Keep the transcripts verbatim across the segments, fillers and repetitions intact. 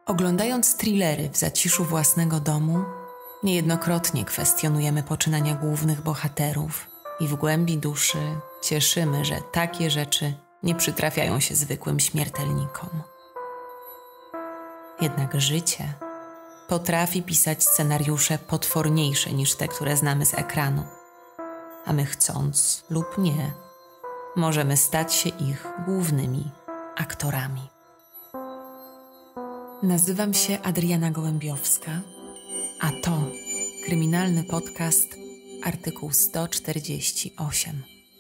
Oglądając thrillery w zaciszu własnego domu, niejednokrotnie kwestionujemy poczynania głównych bohaterów i w głębi duszy cieszymy, że takie rzeczy nie przytrafiają się zwykłym śmiertelnikom. Jednak życie potrafi pisać scenariusze potworniejsze niż te, które znamy z ekranu, a my chcąc lub nie, możemy stać się ich głównymi aktorami. Nazywam się Adriana Gołębiowska, a to kryminalny podcast Artykuł sto czterdzieści osiem.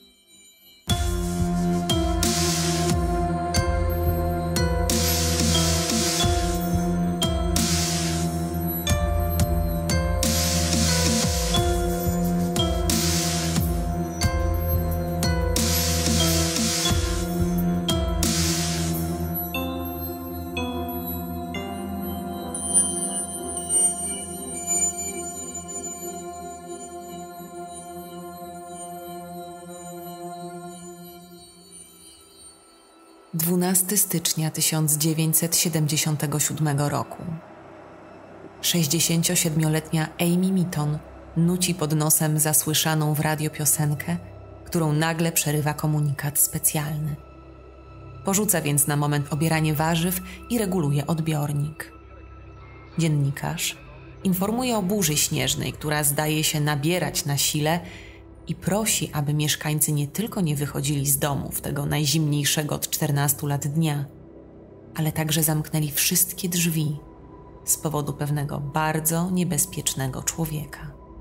dwunastego stycznia tysiąc dziewięćset siedemdziesiątego siódmego roku. sześćdziesięciosiedmioletnia Amy Mitton nuci pod nosem zasłyszaną w radio piosenkę, którą nagle przerywa komunikat specjalny. Porzuca więc na moment obieranie warzyw i reguluje odbiornik. Dziennikarz informuje o burzy śnieżnej, która zdaje się nabierać na sile, i prosi, aby mieszkańcy nie tylko nie wychodzili z domów tego najzimniejszego od czternastu lat dnia, ale także zamknęli wszystkie drzwi z powodu pewnego bardzo niebezpiecznego człowieka.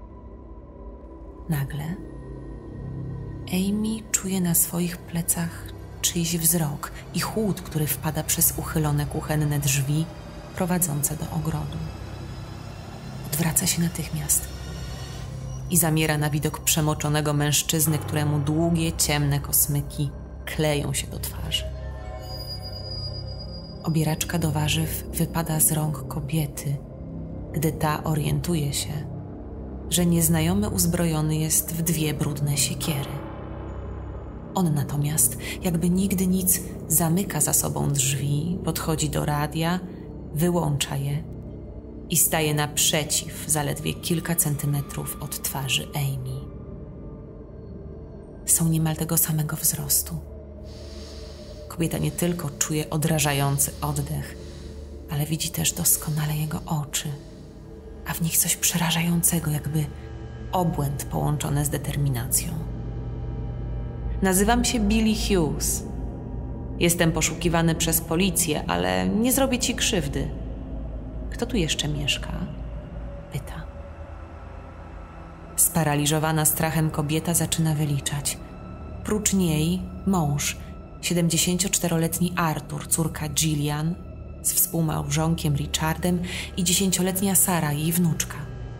Nagle Amy czuje na swoich plecach czyjś wzrok i chłód, który wpada przez uchylone kuchenne drzwi prowadzące do ogrodu. Odwraca się natychmiast i zamiera na widok przemoczonego mężczyzny, któremu długie, ciemne kosmyki kleją się do twarzy. Obieraczka do warzyw wypada z rąk kobiety, gdy ta orientuje się, że nieznajomy uzbrojony jest w dwie brudne siekiery. On natomiast, jakby nigdy nic, zamyka za sobą drzwi, podchodzi do radia, wyłącza je i staje naprzeciw, zaledwie kilka centymetrów od twarzy Amy. Są niemal tego samego wzrostu. Kobieta nie tylko czuje odrażający oddech, ale widzi też doskonale jego oczy, a w nich coś przerażającego, jakby obłęd połączony z determinacją. Nazywam się Billy Hughes. Jestem poszukiwany przez policję, ale nie zrobię ci krzywdy. Kto tu jeszcze mieszka? Pyta. Sparaliżowana strachem kobieta zaczyna wyliczać. Prócz niej mąż, siedemdziesięcioczteroletni Arthur, córka Gillian z współmałżonkiem Richardem i dziesięcioletnia Sara, jej wnuczka.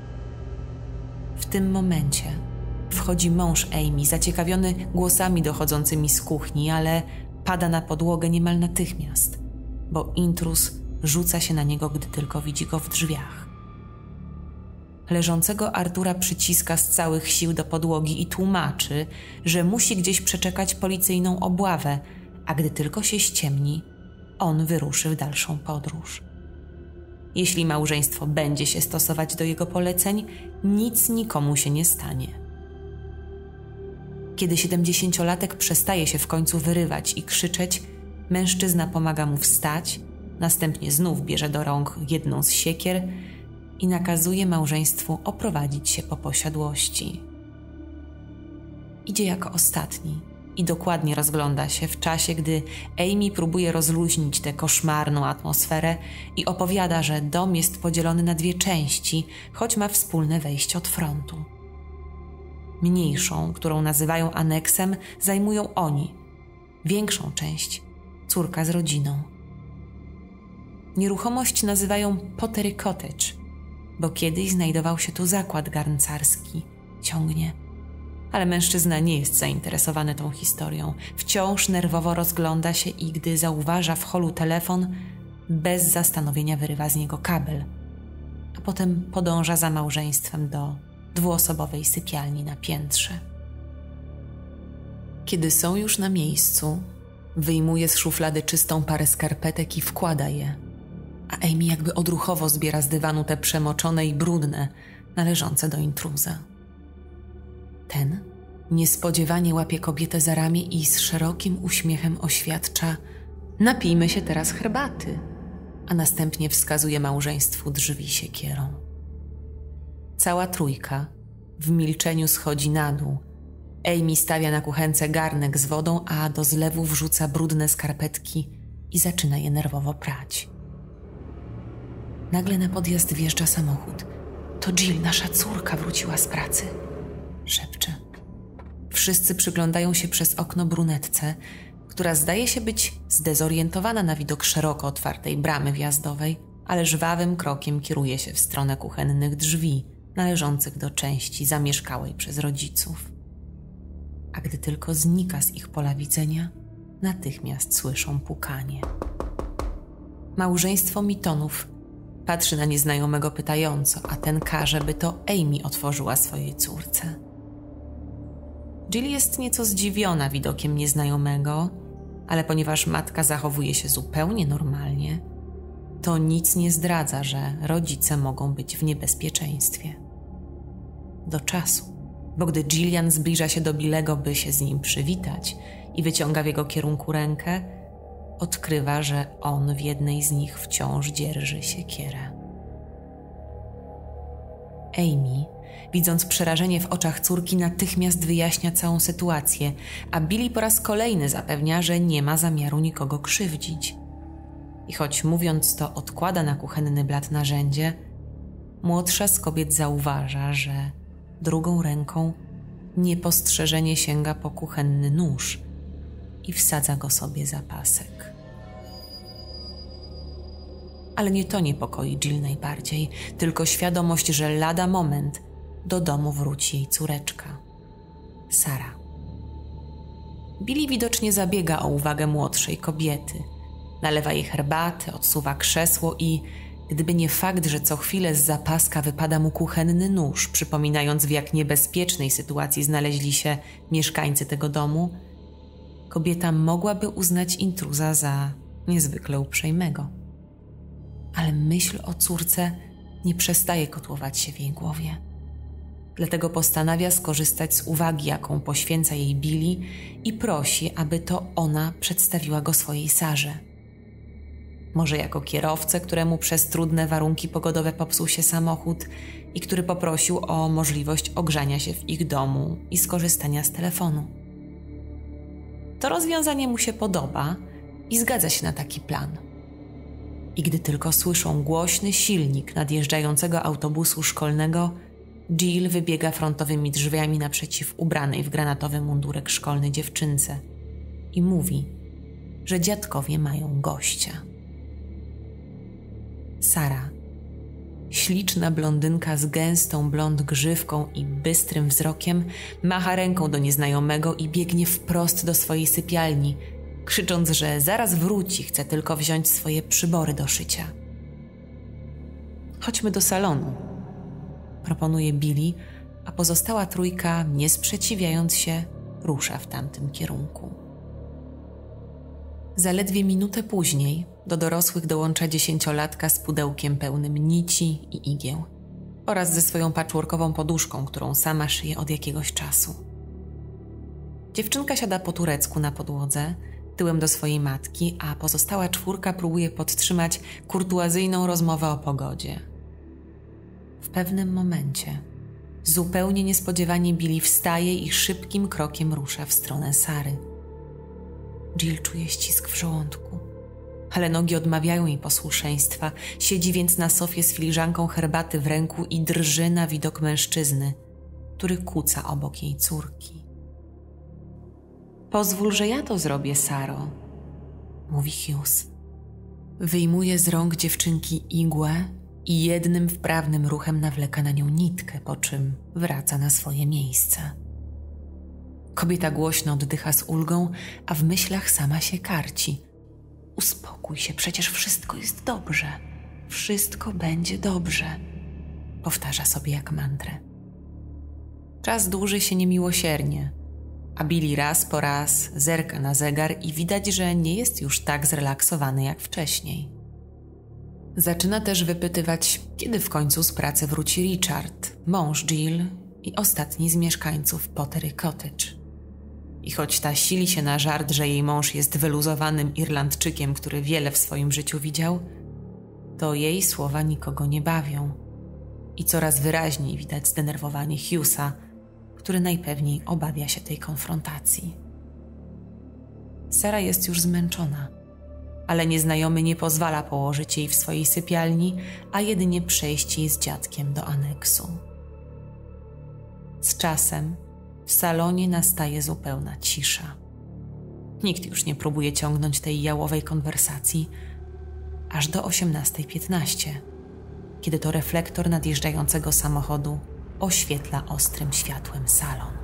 W tym momencie wchodzi mąż Amy, zaciekawiony głosami dochodzącymi z kuchni, ale pada na podłogę niemal natychmiast, bo intruz rzuca się na niego, gdy tylko widzi go w drzwiach. Leżącego Artura przyciska z całych sił do podłogi i tłumaczy, że musi gdzieś przeczekać policyjną obławę, a gdy tylko się ściemni, on wyruszy w dalszą podróż. Jeśli małżeństwo będzie się stosować do jego poleceń, nic nikomu się nie stanie. Kiedy siedemdziesięciolatek przestaje się w końcu wyrywać i krzyczeć, mężczyzna pomaga mu wstać, następnie znów bierze do rąk jedną z siekier i nakazuje małżeństwu oprowadzić się po posiadłości. Idzie jako ostatni i dokładnie rozgląda się w czasie, gdy Amy próbuje rozluźnić tę koszmarną atmosferę i opowiada, że dom jest podzielony na dwie części, choć ma wspólne wejście od frontu. Mniejszą, którą nazywają aneksem, zajmują oni. Większą część córka z rodziną. Nieruchomość nazywają Pottery Cottage, bo kiedyś znajdował się tu zakład garncarski. Ciągnie. Ale mężczyzna nie jest zainteresowany tą historią. Wciąż nerwowo rozgląda się i gdy zauważa w holu telefon, bez zastanowienia wyrywa z niego kabel, a potem podąża za małżeństwem do dwuosobowej sypialni na piętrze. Kiedy są już na miejscu, wyjmuje z szuflady czystą parę skarpetek i wkłada je, a Amy jakby odruchowo zbiera z dywanu te przemoczone i brudne, należące do intruza. Ten niespodziewanie łapie kobietę za ramię i z szerokim uśmiechem oświadcza: napijmy się teraz herbaty, a następnie wskazuje małżeństwu drzwi siekierą. Cała trójka w milczeniu schodzi na dół. Amy stawia na kuchence garnek z wodą, a do zlewu wrzuca brudne skarpetki i zaczyna je nerwowo prać. Nagle na podjazd wjeżdża samochód. To Jill, nasza córka, wróciła z pracy, szepcze. Wszyscy przyglądają się przez okno brunetce, która zdaje się być zdezorientowana na widok szeroko otwartej bramy wjazdowej, ale żwawym krokiem kieruje się w stronę kuchennych drzwi należących do części zamieszkałej przez rodziców. A gdy tylko znika z ich pola widzenia, natychmiast słyszą pukanie. Małżeństwo Mittonów patrzy na nieznajomego pytająco, a ten każe, by to Amy otworzyła swojej córce. Jill jest nieco zdziwiona widokiem nieznajomego, ale ponieważ matka zachowuje się zupełnie normalnie, to nic nie zdradza, że rodzice mogą być w niebezpieczeństwie. Do czasu, bo gdy Gillian zbliża się do Billego, by się z nim przywitać i wyciąga w jego kierunku rękę, odkrywa, że on w jednej z nich wciąż dzierży siekierę. Amy, widząc przerażenie w oczach córki, natychmiast wyjaśnia całą sytuację, a Billy po raz kolejny zapewnia, że nie ma zamiaru nikogo krzywdzić. I choć mówiąc to odkłada na kuchenny blat narzędzie, młodsza z kobiet zauważa, że drugą ręką niepostrzeżenie sięga po kuchenny nóż i wsadza go sobie za pasek. Ale nie to niepokoi Jill najbardziej, tylko świadomość, że lada moment do domu wróci jej córeczka, Sara. Billy widocznie zabiega o uwagę młodszej kobiety. Nalewa jej herbatę, odsuwa krzesło i, gdyby nie fakt, że co chwilę z zapaska wypada mu kuchenny nóż, przypominając, w jak niebezpiecznej sytuacji znaleźli się mieszkańcy tego domu, kobieta mogłaby uznać intruza za niezwykle uprzejmego. Ale myśl o córce nie przestaje kotłować się w jej głowie. Dlatego postanawia skorzystać z uwagi, jaką poświęca jej Billy, i prosi, aby to ona przedstawiła go swojej Sarze. Może jako kierowcę, któremu przez trudne warunki pogodowe popsuł się samochód i który poprosił o możliwość ogrzania się w ich domu i skorzystania z telefonu. To rozwiązanie mu się podoba i zgadza się na taki plan. I gdy tylko słyszą głośny silnik nadjeżdżającego autobusu szkolnego, Jill wybiega frontowymi drzwiami naprzeciw ubranej w granatowy mundurek szkolny dziewczynce i mówi, że dziadkowie mają gościa. Sara, śliczna blondynka z gęstą blond grzywką i bystrym wzrokiem, macha ręką do nieznajomego i biegnie wprost do swojej sypialni, krzycząc, że zaraz wróci, chce tylko wziąć swoje przybory do szycia. Chodźmy do salonu, proponuje Billy, a pozostała trójka, nie sprzeciwiając się, rusza w tamtym kierunku. Zaledwie minutę później do dorosłych dołącza dziesięciolatka z pudełkiem pełnym nici i igieł oraz ze swoją patchworkową poduszką, którą sama szyje od jakiegoś czasu. Dziewczynka siada po turecku na podłodze, tyłem do swojej matki, a pozostała czwórka próbuje podtrzymać kurtuazyjną rozmowę o pogodzie. W pewnym momencie zupełnie niespodziewanie Billy wstaje i szybkim krokiem rusza w stronę Sary. Jill czuje ścisk w żołądku, ale nogi odmawiają jej posłuszeństwa. Siedzi więc na sofie z filiżanką herbaty w ręku i drży na widok mężczyzny, który kuca obok jej córki. Pozwól, że ja to zrobię, Saro, mówi Hughes. Wyjmuje z rąk dziewczynki igłę i jednym wprawnym ruchem nawleka na nią nitkę, po czym wraca na swoje miejsce. Kobieta głośno oddycha z ulgą, a w myślach sama się karci. Uspokój się, przecież wszystko jest dobrze. Wszystko będzie dobrze, powtarza sobie jak mantrę. Czas dłuży się niemiłosiernie, a Billy raz po raz zerka na zegar i widać, że nie jest już tak zrelaksowany jak wcześniej. Zaczyna też wypytywać, kiedy w końcu z pracy wróci Richard, mąż Jill i ostatni z mieszkańców Pottery Cottage. I choć ta sili się na żart, że jej mąż jest wyluzowanym Irlandczykiem, który wiele w swoim życiu widział, to jej słowa nikogo nie bawią. I coraz wyraźniej widać zdenerwowanie Hughesa, który najpewniej obawia się tej konfrontacji. Sarah jest już zmęczona, ale nieznajomy nie pozwala położyć jej w swojej sypialni, a jedynie przejść jej z dziadkiem do aneksu. Z czasem w salonie nastaje zupełna cisza. Nikt już nie próbuje ciągnąć tej jałowej konwersacji, aż do osiemnastej piętnaście, kiedy to reflektor nadjeżdżającego samochodu oświetla ostrym światłem salon.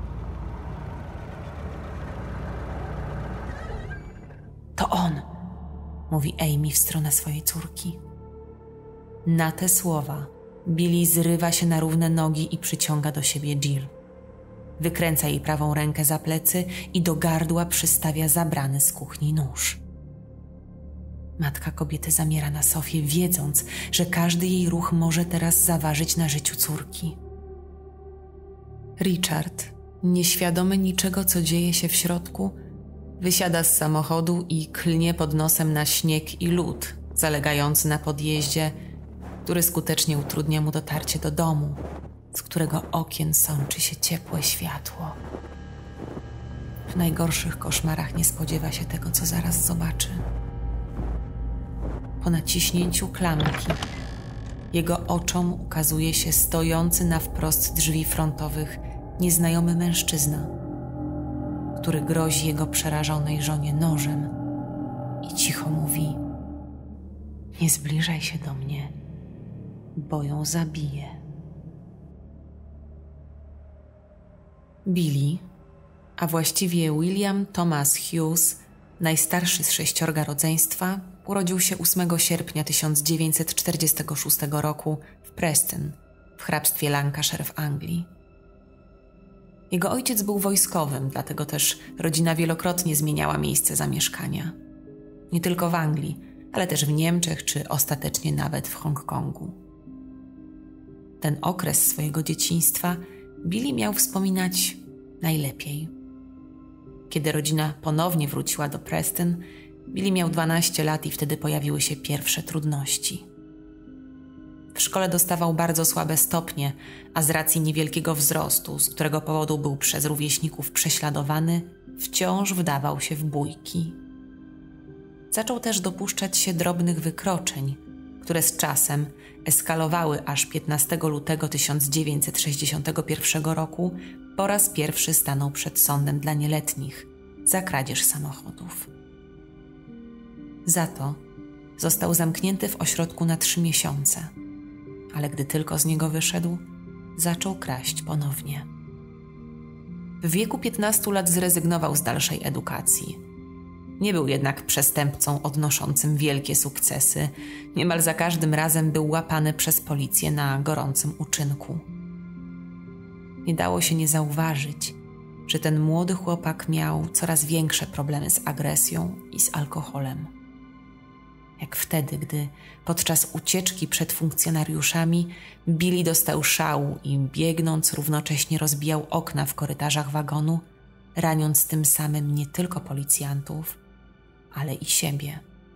To on, mówi Amy w stronę swojej córki. Na te słowa Billy zrywa się na równe nogi i przyciąga do siebie Jill. Wykręca jej prawą rękę za plecy i do gardła przystawia zabrany z kuchni nóż. Matka kobiety zamiera na sofie, wiedząc, że każdy jej ruch może teraz zaważyć na życiu córki. Richard, nieświadomy niczego, co dzieje się w środku, wysiada z samochodu i klnie pod nosem na śnieg i lód zalegający na podjeździe, który skutecznie utrudnia mu dotarcie do domu, z którego okien sączy się ciepłe światło. W najgorszych koszmarach nie spodziewa się tego, co zaraz zobaczy. Po naciśnięciu klamki jego oczom ukazuje się stojący na wprost drzwi frontowych nieznajomy mężczyzna, który grozi jego przerażonej żonie nożem i cicho mówi: nie zbliżaj się do mnie, bo ją zabiję. Billy, a właściwie William Thomas Hughes, najstarszy z sześciorga rodzeństwa, urodził się ósmego sierpnia tysiąc dziewięćset czterdziestego szóstego roku w Preston, w hrabstwie Lancashire w Anglii. Jego ojciec był wojskowym, dlatego też rodzina wielokrotnie zmieniała miejsce zamieszkania. Nie tylko w Anglii, ale też w Niemczech czy ostatecznie nawet w Hongkongu. Ten okres swojego dzieciństwa Billy miał wspominać najlepiej. Kiedy rodzina ponownie wróciła do Preston, Billy miał dwanaście lat i wtedy pojawiły się pierwsze trudności. W szkole dostawał bardzo słabe stopnie, a z racji niewielkiego wzrostu, z którego powodu był przez rówieśników prześladowany, wciąż wdawał się w bójki. Zaczął też dopuszczać się drobnych wykroczeń, które z czasem eskalowały, aż piętnastego lutego tysiąc dziewięćset sześćdziesiątego pierwszego roku po raz pierwszy stanął przed sądem dla nieletnich za kradzież samochodów. Za to został zamknięty w ośrodku na trzy miesiące, ale gdy tylko z niego wyszedł, zaczął kraść ponownie. W wieku piętnastu lat zrezygnował z dalszej edukacji. Nie był jednak przestępcą odnoszącym wielkie sukcesy. Niemal za każdym razem był łapany przez policję na gorącym uczynku. Nie dało się nie zauważyć, że ten młody chłopak miał coraz większe problemy z agresją i z alkoholem. Jak wtedy, gdy podczas ucieczki przed funkcjonariuszami Billy dostał szału i biegnąc równocześnie rozbijał okna w korytarzach wagonu, raniąc tym samym nie tylko policjantów, ale i siebie.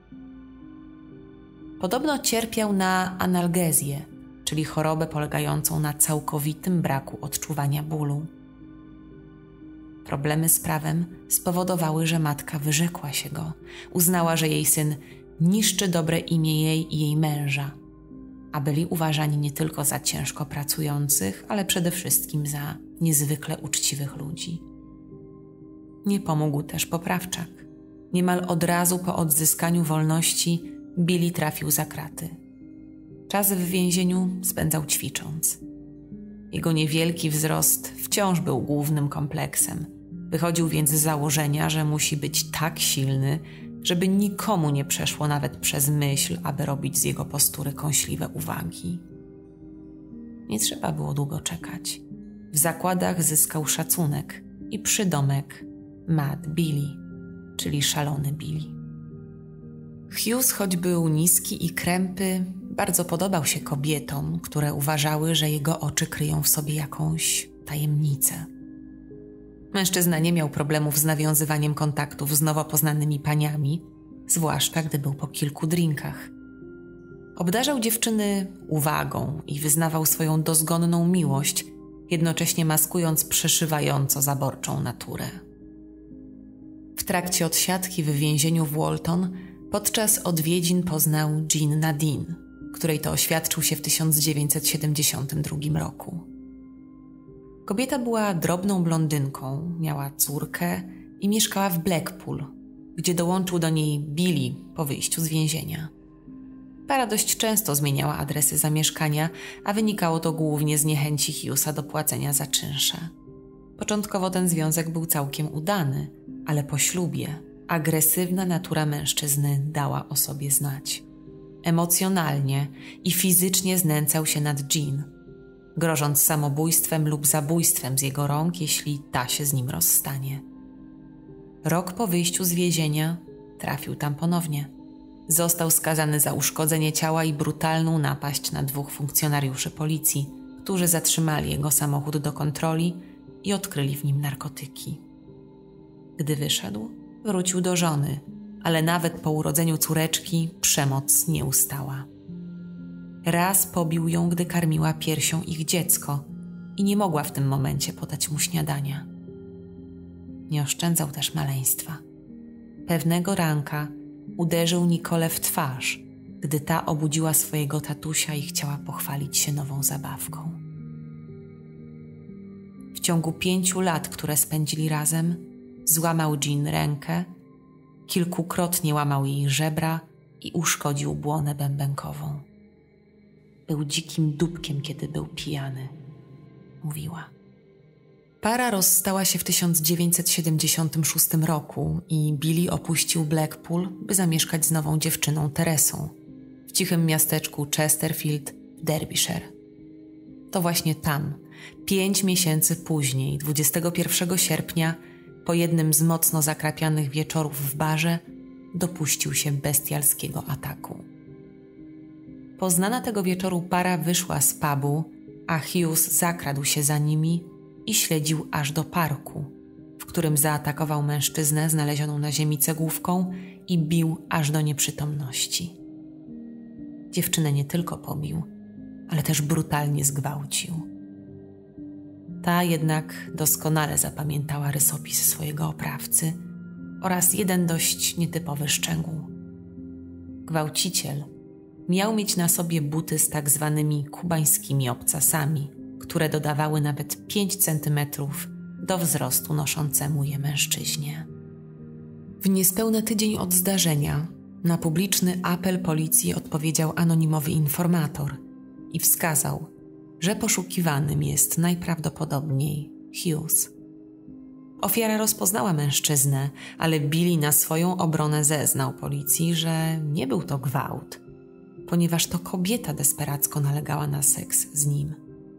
Podobno cierpiał na analgezję, czyli chorobę polegającą na całkowitym braku odczuwania bólu. Problemy z prawem spowodowały, że matka wyrzekła się go. Uznała, że jej syn niszczy dobre imię jej i jej męża, a byli uważani nie tylko za ciężko pracujących, ale przede wszystkim za niezwykle uczciwych ludzi. Nie pomógł też poprawczak. Niemal od razu po odzyskaniu wolności Billy trafił za kraty. Czas w więzieniu spędzał ćwicząc. Jego niewielki wzrost wciąż był głównym kompleksem. Wychodził więc z założenia, że musi być tak silny, żeby nikomu nie przeszło nawet przez myśl, aby robić z jego postury kąśliwe uwagi. Nie trzeba było długo czekać. W zakładach zyskał szacunek i przydomek Mad Billy, czyli szalony Billy. Hughes, choć był niski i krępy, bardzo podobał się kobietom, które uważały, że jego oczy kryją w sobie jakąś tajemnicę. Mężczyzna nie miał problemów z nawiązywaniem kontaktów z nowo poznanymi paniami, zwłaszcza gdy był po kilku drinkach. Obdarzał dziewczyny uwagą i wyznawał swoją dozgonną miłość, jednocześnie maskując przeszywająco zaborczą naturę. W trakcie odsiadki w więzieniu w Walton podczas odwiedzin poznał Jean Nadine, której to oświadczył się w tysiąc dziewięćset siedemdziesiątym drugim roku. Kobieta była drobną blondynką, miała córkę i mieszkała w Blackpool, gdzie dołączył do niej Billy po wyjściu z więzienia. Para dość często zmieniała adresy zamieszkania, a wynikało to głównie z niechęci Hughesa do płacenia za czynsze. Początkowo ten związek był całkiem udany, ale po ślubie agresywna natura mężczyzny dała o sobie znać. Emocjonalnie i fizycznie znęcał się nad Jean, grożąc samobójstwem lub zabójstwem z jego rąk, jeśli ta się z nim rozstanie. Rok po wyjściu z więzienia trafił tam ponownie. Został skazany za uszkodzenie ciała i brutalną napaść na dwóch funkcjonariuszy policji, którzy zatrzymali jego samochód do kontroli i odkryli w nim narkotyki. Gdy wyszedł, wrócił do żony, ale nawet po urodzeniu córeczki przemoc nie ustała. Raz pobił ją, gdy karmiła piersią ich dziecko i nie mogła w tym momencie podać mu śniadania. Nie oszczędzał też maleństwa. Pewnego ranka uderzył Nicole w twarz, gdy ta obudziła swojego tatusia i chciała pochwalić się nową zabawką. W ciągu pięciu lat, które spędzili razem, złamał Jean rękę, kilkukrotnie łamał jej żebra i uszkodził błonę bębenkową. Był dzikim dupkiem, kiedy był pijany, mówiła. Para rozstała się w tysiąc dziewięćset siedemdziesiątym szóstym roku i Billy opuścił Blackpool, by zamieszkać z nową dziewczyną Teresą w cichym miasteczku Chesterfield w Derbyshire. To właśnie tam, pięć miesięcy później, dwudziestego pierwszego sierpnia, po jednym z mocno zakrapianych wieczorów w barze, dopuścił się bestialskiego ataku. Poznana tego wieczoru para wyszła z pubu, a Hughes zakradł się za nimi i śledził aż do parku, w którym zaatakował mężczyznę znalezioną na ziemi cegłówką i bił aż do nieprzytomności. Dziewczynę nie tylko pobił, ale też brutalnie zgwałcił. Ta jednak doskonale zapamiętała rysopis swojego oprawcy oraz jeden dość nietypowy szczegół. Gwałciciel miał mieć na sobie buty z tak zwanymi kubańskimi obcasami, które dodawały nawet pięć centymetrów do wzrostu noszącemu je mężczyźnie. W niespełna tydzień od zdarzenia na publiczny apel policji odpowiedział anonimowy informator i wskazał, że poszukiwanym jest najprawdopodobniej Hughes. Ofiara rozpoznała mężczyznę, ale Billy na swoją obronę zeznał policji, że nie był to gwałt, ponieważ to kobieta desperacko nalegała na seks z nim.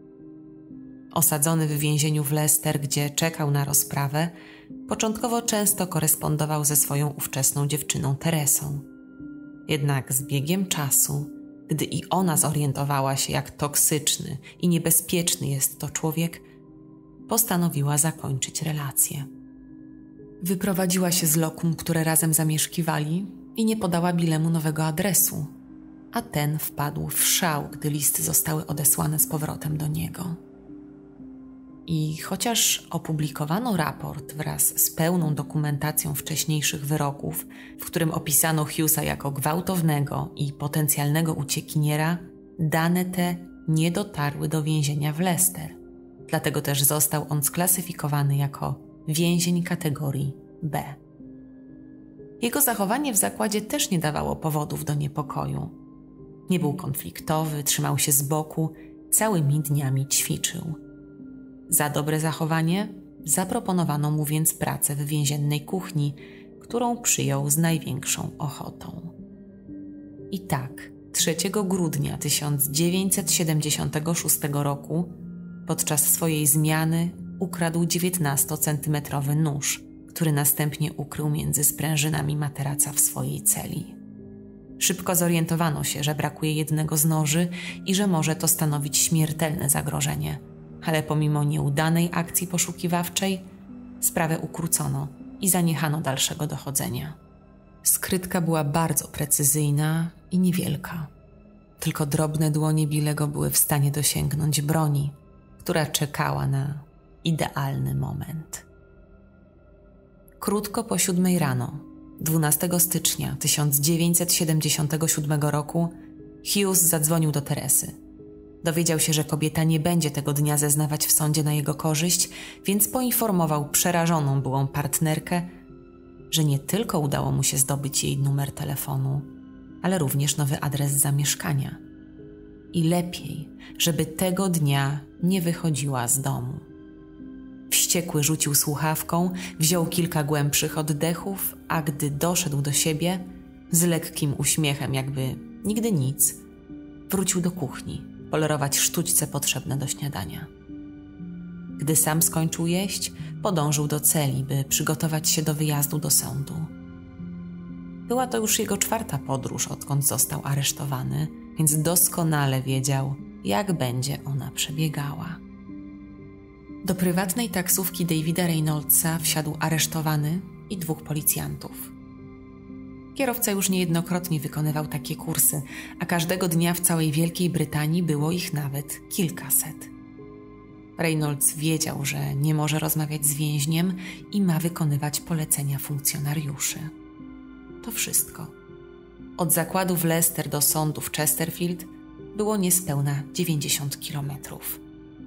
Osadzony w więzieniu w Leicester, gdzie czekał na rozprawę, początkowo często korespondował ze swoją ówczesną dziewczyną Teresą. Jednak z biegiem czasu, gdy i ona zorientowała się, jak toksyczny i niebezpieczny jest to człowiek, postanowiła zakończyć relację. Wyprowadziła się z lokum, które razem zamieszkiwali, i nie podała Billemu nowego adresu, a ten wpadł w szał, gdy listy zostały odesłane z powrotem do niego. I chociaż opublikowano raport wraz z pełną dokumentacją wcześniejszych wyroków, w którym opisano Hughesa jako gwałtownego i potencjalnego uciekiniera, dane te nie dotarły do więzienia w Leicester. Dlatego też został on sklasyfikowany jako więzień kategorii B. Jego zachowanie w zakładzie też nie dawało powodów do niepokoju. Nie był konfliktowy, trzymał się z boku, całymi dniami ćwiczył. Za dobre zachowanie zaproponowano mu więc pracę w więziennej kuchni, którą przyjął z największą ochotą. I tak trzeciego grudnia tysiąc dziewięćset siedemdziesiątego szóstego roku podczas swojej zmiany ukradł dziewiętnastocentymetrowy nóż, który następnie ukrył między sprężynami materaca w swojej celi. Szybko zorientowano się, że brakuje jednego z noży i że może to stanowić śmiertelne zagrożenie, ale pomimo nieudanej akcji poszukiwawczej sprawę ukrócono i zaniechano dalszego dochodzenia. Skrytka była bardzo precyzyjna i niewielka. Tylko drobne dłonie Billego były w stanie dosięgnąć broni, która czekała na idealny moment. Krótko po siódmej rano, dwunastego stycznia tysiąc dziewięćset siedemdziesiątego siódmego roku, Hughes zadzwonił do Teresy. Dowiedział się, że kobieta nie będzie tego dnia zeznawać w sądzie na jego korzyść, więc poinformował przerażoną byłą partnerkę, że nie tylko udało mu się zdobyć jej numer telefonu, ale również nowy adres zamieszkania. I lepiej, żeby tego dnia nie wychodziła z domu. Wściekły rzucił słuchawką, wziął kilka głębszych oddechów, a gdy doszedł do siebie, z lekkim uśmiechem, jakby nigdy nic, wrócił do kuchni, polerować sztućce potrzebne do śniadania. Gdy sam skończył jeść, podążył do celi, by przygotować się do wyjazdu do sądu. Była to już jego czwarta podróż, odkąd został aresztowany, więc doskonale wiedział, jak będzie ona przebiegała. Do prywatnej taksówki Davida Reynoldsa wsiadł aresztowany i dwóch policjantów. Kierowca już niejednokrotnie wykonywał takie kursy, a każdego dnia w całej Wielkiej Brytanii było ich nawet kilkaset. Reynolds wiedział, że nie może rozmawiać z więźniem i ma wykonywać polecenia funkcjonariuszy. To wszystko. Od zakładu w Leicester do sądu w Chesterfield było niespełna dziewięćdziesiąt kilometrów.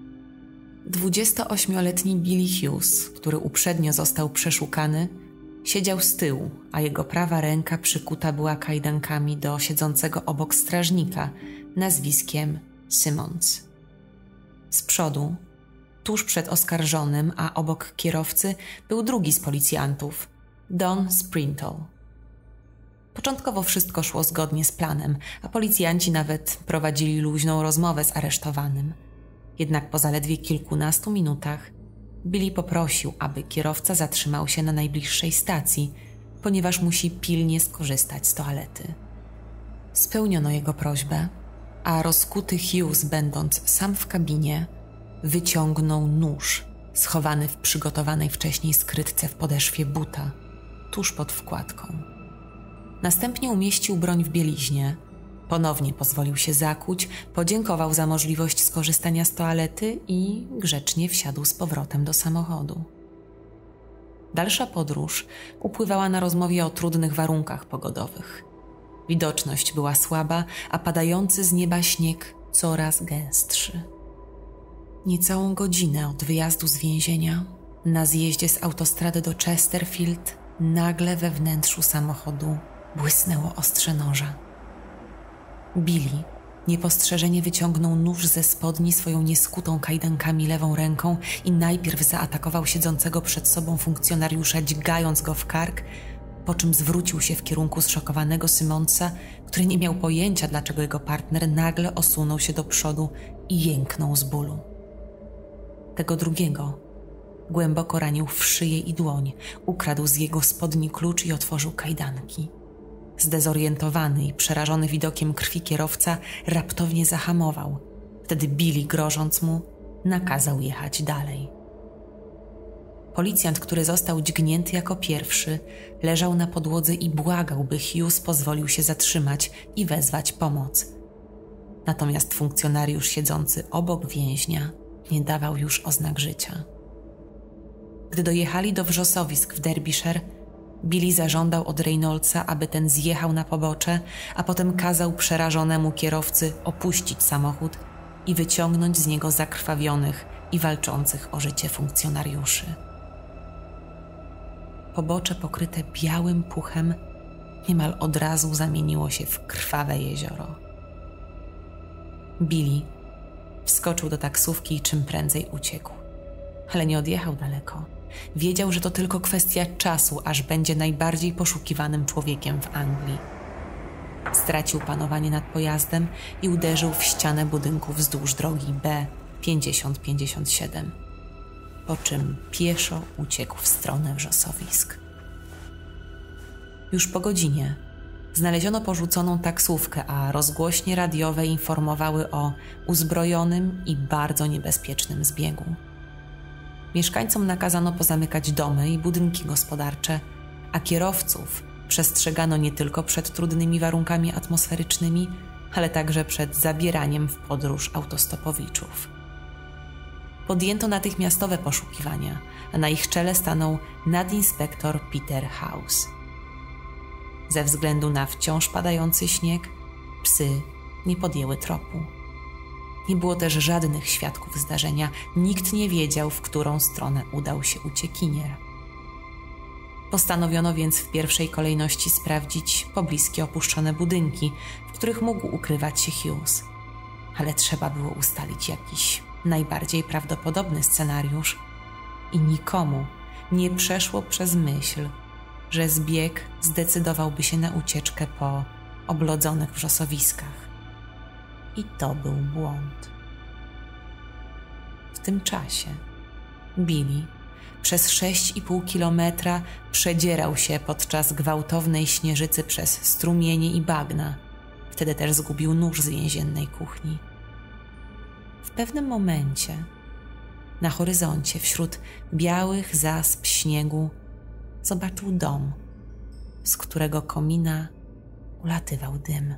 dwudziestoośmioletni Billy Hughes, który uprzednio został przeszukany, siedział z tyłu, a jego prawa ręka przykuta była kajdankami do siedzącego obok strażnika nazwiskiem Simmons. Z przodu, tuż przed oskarżonym, a obok kierowcy, był drugi z policjantów, Don Sprintle. Początkowo wszystko szło zgodnie z planem, a policjanci nawet prowadzili luźną rozmowę z aresztowanym. Jednak po zaledwie kilkunastu minutach Billy poprosił, aby kierowca zatrzymał się na najbliższej stacji, ponieważ musi pilnie skorzystać z toalety. Spełniono jego prośbę, a rozkuty Hughes, będąc sam w kabinie, wyciągnął nóż schowany w przygotowanej wcześniej skrytce w podeszwie buta, tuż pod wkładką. Następnie umieścił broń w bieliźnie, ponownie pozwolił się zakuć, podziękował za możliwość skorzystania z toalety i grzecznie wsiadł z powrotem do samochodu. Dalsza podróż upływała na rozmowie o trudnych warunkach pogodowych. Widoczność była słaba, a padający z nieba śnieg coraz gęstszy. Niecałą godzinę od wyjazdu z więzienia, na zjeździe z autostrady do Chesterfield, nagle we wnętrzu samochodu błysnęło ostrze noża. Billy niepostrzeżenie wyciągnął nóż ze spodni swoją nieskutą kajdankami lewą ręką i najpierw zaatakował siedzącego przed sobą funkcjonariusza, dźgając go w kark, po czym zwrócił się w kierunku zszokowanego Simmonsa, który nie miał pojęcia, dlaczego jego partner nagle osunął się do przodu i jęknął z bólu. Tego drugiego głęboko ranił w szyję i dłoń, ukradł z jego spodni klucz i otworzył kajdanki. Zdezorientowany i przerażony widokiem krwi kierowca raptownie zahamował. Wtedy Billy, grożąc mu, nakazał jechać dalej. Policjant, który został dźgnięty jako pierwszy, leżał na podłodze i błagał, by Hughes pozwolił się zatrzymać i wezwać pomoc. Natomiast funkcjonariusz siedzący obok więźnia nie dawał już oznak życia. Gdy dojechali do wrzosowisk w Derbyshire, Billy zażądał od Reynoldsa, aby ten zjechał na pobocze, a potem kazał przerażonemu kierowcy opuścić samochód i wyciągnąć z niego zakrwawionych i walczących o życie funkcjonariuszy. Pobocze pokryte białym puchem niemal od razu zamieniło się w krwawe jezioro. Billy wskoczył do taksówki i czym prędzej uciekł. Ale nie odjechał daleko. Wiedział, że to tylko kwestia czasu, aż będzie najbardziej poszukiwanym człowiekiem w Anglii. Stracił panowanie nad pojazdem i uderzył w ścianę budynku wzdłuż drogi B pięćdziesiąt pięćdziesiąt siedem, po czym pieszo uciekł w stronę wrzosowisk. Już po godzinie znaleziono porzuconą taksówkę, a rozgłośnie radiowe informowały o uzbrojonym i bardzo niebezpiecznym zbiegu. Mieszkańcom nakazano pozamykać domy i budynki gospodarcze, a kierowców przestrzegano nie tylko przed trudnymi warunkami atmosferycznymi, ale także przed zabieraniem w podróż autostopowiczów. Podjęto natychmiastowe poszukiwania, a na ich czele stanął nadinspektor Peter House. Ze względu na wciąż padający śnieg, psy nie podjęły tropu. Nie było też żadnych świadków zdarzenia, nikt nie wiedział, w którą stronę udał się uciekinier. Postanowiono więc w pierwszej kolejności sprawdzić pobliskie opuszczone budynki, w których mógł ukrywać się Hughes. Ale trzeba było ustalić jakiś najbardziej prawdopodobny scenariusz i nikomu nie przeszło przez myśl, że zbieg zdecydowałby się na ucieczkę po oblodzonych wrzosowiskach. I to był błąd. W tym czasie Billy przez sześć i pół kilometra przedzierał się podczas gwałtownej śnieżycy przez strumienie i bagna. Wtedy też zgubił nóż z więziennej kuchni. W pewnym momencie na horyzoncie wśród białych zasp śniegu zobaczył dom, z którego komina ulatywał dym.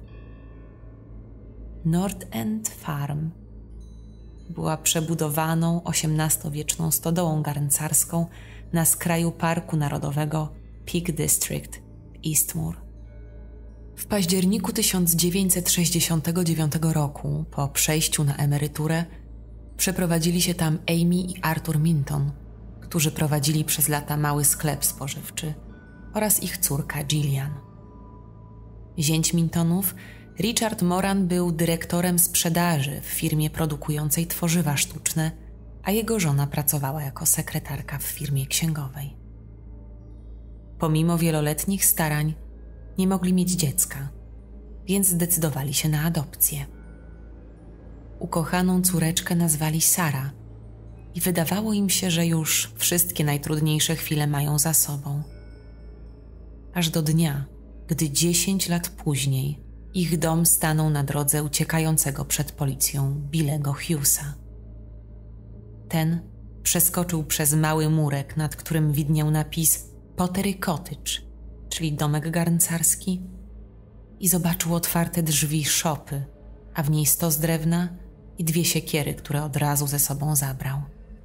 North End Farm była przebudowaną osiemnastowieczną stodołą garncarską na skraju Parku Narodowego Peak District w Eastmoor. W październiku tysiąc dziewięćset sześćdziesiątego dziewiątego roku, po przejściu na emeryturę, przeprowadzili się tam Amy i Arthur Minton, którzy prowadzili przez lata mały sklep spożywczy, oraz ich córka Gillian. Zięć Mintonów, Richard Moran, był dyrektorem sprzedaży w firmie produkującej tworzywa sztuczne, a jego żona pracowała jako sekretarka w firmie księgowej. Pomimo wieloletnich starań nie mogli mieć dziecka, więc zdecydowali się na adopcję. Ukochaną córeczkę nazwali Sarah i wydawało im się, że już wszystkie najtrudniejsze chwile mają za sobą. Aż do dnia, gdy dziesięć lat później ich dom stanął na drodze uciekającego przed policją Billego Hughesa. Ten przeskoczył przez mały murek, nad którym widniał napis Pottery Cottage, czyli domek garncarski, i zobaczył otwarte drzwi szopy, a w niej stos drewna i dwie siekiery, które od razu ze sobą zabrał.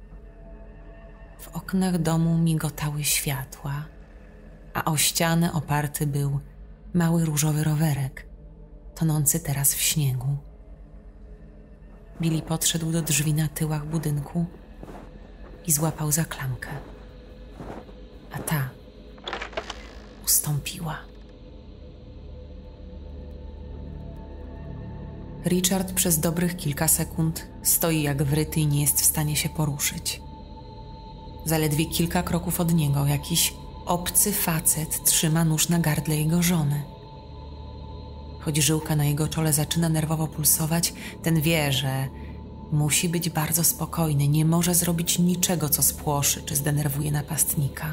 W oknach domu migotały światła, a o ścianę oparty był mały różowy rowerek, tonący teraz w śniegu. Billy podszedł do drzwi na tyłach budynku i złapał za klamkę, a ta ustąpiła. Richard przez dobrych kilka sekund stoi jak wryty i nie jest w stanie się poruszyć. Zaledwie kilka kroków od niego jakiś obcy facet trzyma nóż na gardle jego żony. Choć żyłka na jego czole zaczyna nerwowo pulsować, ten wie, że musi być bardzo spokojny, nie może zrobić niczego, co spłoszy czy zdenerwuje napastnika.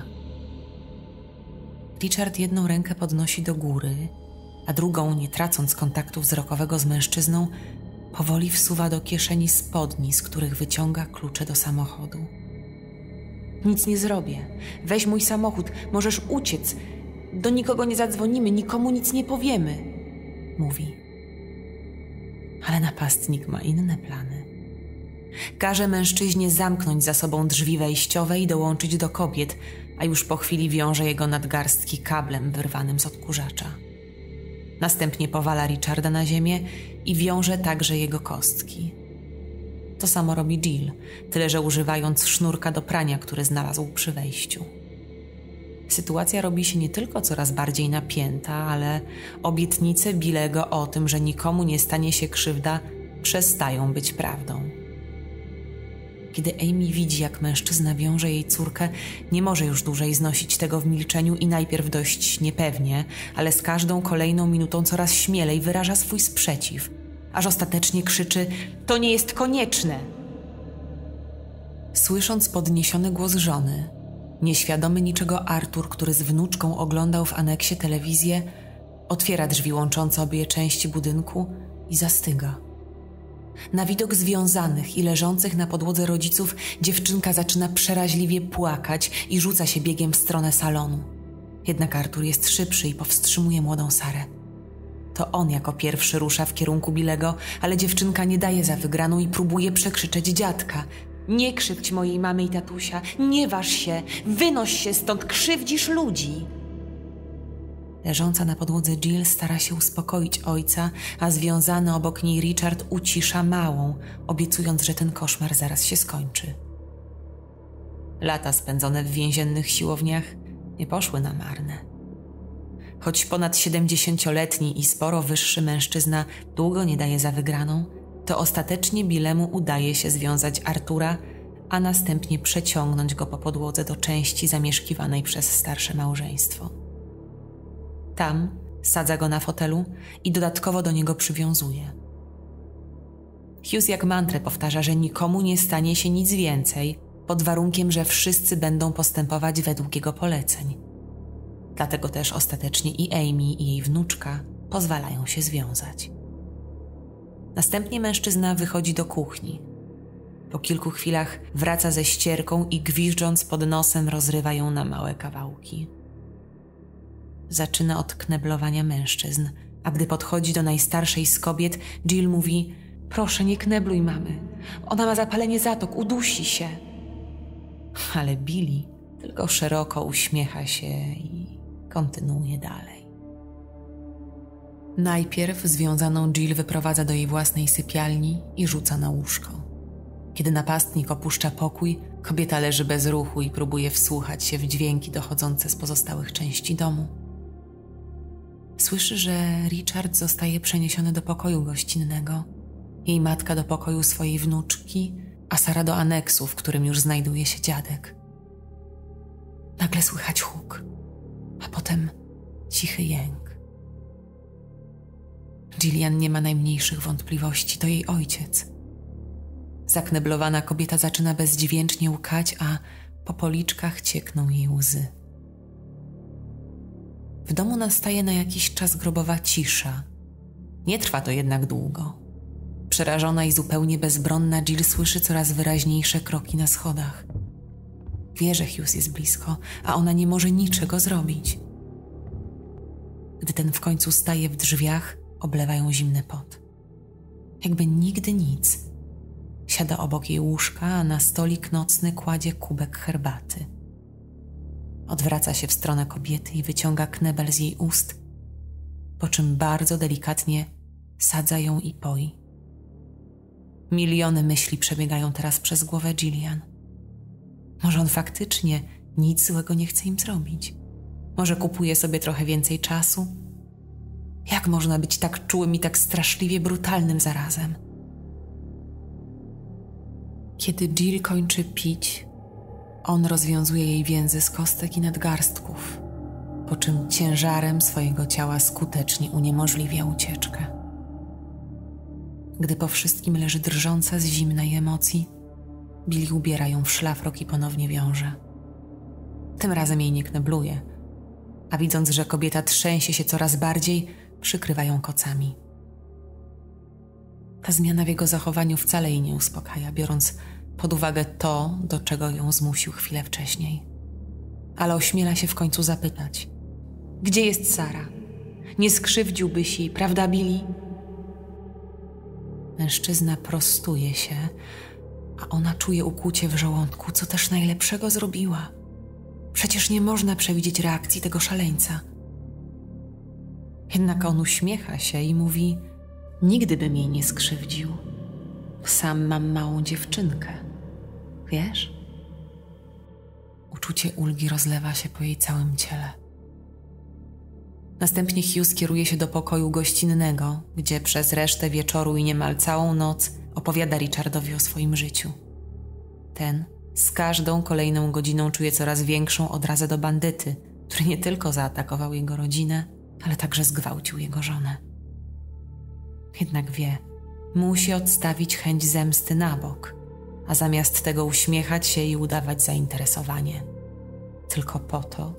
Richard jedną rękę podnosi do góry, a drugą, nie tracąc kontaktu wzrokowego z mężczyzną, powoli wsuwa do kieszeni spodni, z których wyciąga klucze do samochodu. Nic nie zrobię. Weź mój samochód, możesz uciec. Do nikogo nie zadzwonimy, nikomu nic nie powiemy, mówi. Ale napastnik ma inne plany. Każe mężczyźnie zamknąć za sobą drzwi wejściowe i dołączyć do kobiet, a już po chwili wiąże jego nadgarstki kablem wyrwanym z odkurzacza. Następnie powala Richarda na ziemię i wiąże także jego kostki. To samo robi Jill, tyle że używając sznurka do prania, który znalazł przy wejściu. Sytuacja robi się nie tylko coraz bardziej napięta, ale obietnice Billego o tym, że nikomu nie stanie się krzywda, przestają być prawdą. Kiedy Amy widzi, jak mężczyzna wiąże jej córkę, nie może już dłużej znosić tego w milczeniu i najpierw dość niepewnie, ale z każdą kolejną minutą coraz śmielej wyraża swój sprzeciw, aż ostatecznie krzyczy: to nie jest konieczne! Słysząc podniesiony głos żony, nieświadomy niczego Arthur, który z wnuczką oglądał w aneksie telewizję, Otwiera drzwi łączące obie części budynku i zastyga. Na widok związanych i leżących na podłodze rodziców dziewczynka zaczyna przeraźliwie płakać i rzuca się biegiem w stronę salonu. Jednak Artur jest szybszy i powstrzymuje młodą Sarę. To on jako pierwszy rusza w kierunku Billego, ale dziewczynka nie daje za wygraną i próbuje przekrzyczeć dziadka. Nie krzywdź mojej mamy i tatusia, nie waż się, wynoś się stąd, krzywdzisz ludzi. Leżąca na podłodze Jill stara się uspokoić ojca, a związany obok niej Richard ucisza małą, obiecując, że ten koszmar zaraz się skończy. Lata spędzone w więziennych siłowniach nie poszły na marne. Choć ponad siedemdziesięcioletni i sporo wyższy mężczyzna długo nie daje za wygraną, to ostatecznie Billemu udaje się związać Artura, a następnie przeciągnąć go po podłodze do części zamieszkiwanej przez starsze małżeństwo. Tam sadza go na fotelu i dodatkowo do niego przywiązuje. Hughes jak mantrę powtarza, że nikomu nie stanie się nic więcej, pod warunkiem, że wszyscy będą postępować według jego poleceń. Dlatego też ostatecznie i Amy, i jej wnuczka pozwalają się związać. Następnie mężczyzna wychodzi do kuchni. Po kilku chwilach wraca ze ścierką i gwiżdżąc pod nosem rozrywa ją na małe kawałki. Zaczyna od kneblowania mężczyzn, a gdy podchodzi do najstarszej z kobiet, Jill mówi: proszę, nie knebluj mamy. Ona ma zapalenie zatok, udusi się. Ale Billy tylko szeroko uśmiecha się i kontynuuje dalej. Najpierw związaną Jill wyprowadza do jej własnej sypialni i rzuca na łóżko. Kiedy napastnik opuszcza pokój, kobieta leży bez ruchu i próbuje wsłuchać się w dźwięki dochodzące z pozostałych części domu. Słyszy, że Richard zostaje przeniesiony do pokoju gościnnego, jej matka do pokoju swojej wnuczki, a Sara do aneksu, w którym już znajduje się dziadek. Nagle słychać huk, a potem cichy jęk. Gillian nie ma najmniejszych wątpliwości, to jej ojciec. Zakneblowana kobieta zaczyna bezdźwięcznie łkać, a po policzkach ciekną jej łzy. W domu nastaje na jakiś czas grobowa cisza. Nie trwa to jednak długo. Przerażona i zupełnie bezbronna Jill słyszy coraz wyraźniejsze kroki na schodach. Wie, że Hughes jest blisko, a ona nie może niczego zrobić. Gdy ten w końcu staje w drzwiach, oblewa ją zimny pot. Jakby nigdy nic. Siada obok jej łóżka, a na stolik nocny kładzie kubek herbaty. Odwraca się w stronę kobiety i wyciąga knebel z jej ust, po czym bardzo delikatnie sadza ją i poi. Miliony myśli przebiegają teraz przez głowę Gillian. Może on faktycznie nic złego nie chce im zrobić? Może kupuje sobie trochę więcej czasu? Jak można być tak czułym i tak straszliwie brutalnym zarazem? Kiedy Jill kończy pić, on rozwiązuje jej więzy z kostek i nadgarstków, po czym ciężarem swojego ciała skutecznie uniemożliwia ucieczkę. Gdy po wszystkim leży drżąca z zimnej emocji, Billy ubiera ją w szlafrok i ponownie wiąże. Tym razem jej nie knebluje, a widząc, że kobieta trzęsie się coraz bardziej, przykrywa ją kocami. Ta zmiana w jego zachowaniu wcale jej nie uspokaja, biorąc pod uwagę to, do czego ją zmusił chwilę wcześniej. Ale ośmiela się w końcu zapytać: gdzie jest Sara? Nie skrzywdziłbyś jej, prawda, Billy? Mężczyzna prostuje się, a ona czuje ukłucie w żołądku, co też najlepszego zrobiła. Przecież nie można przewidzieć reakcji tego szaleńca. Jednak on uśmiecha się i mówi: nigdy bym jej nie skrzywdził. Sam mam małą dziewczynkę. Wiesz? Uczucie ulgi rozlewa się po jej całym ciele. Następnie Hughes kieruje się do pokoju gościnnego, gdzie przez resztę wieczoru i niemal całą noc opowiada Richardowi o swoim życiu. Ten z każdą kolejną godziną czuje coraz większą odrazę do bandyty, który nie tylko zaatakował jego rodzinę, ale także zgwałcił jego żonę. Jednak wie, musi odstawić chęć zemsty na bok, a zamiast tego uśmiechać się i udawać zainteresowanie. Tylko po to,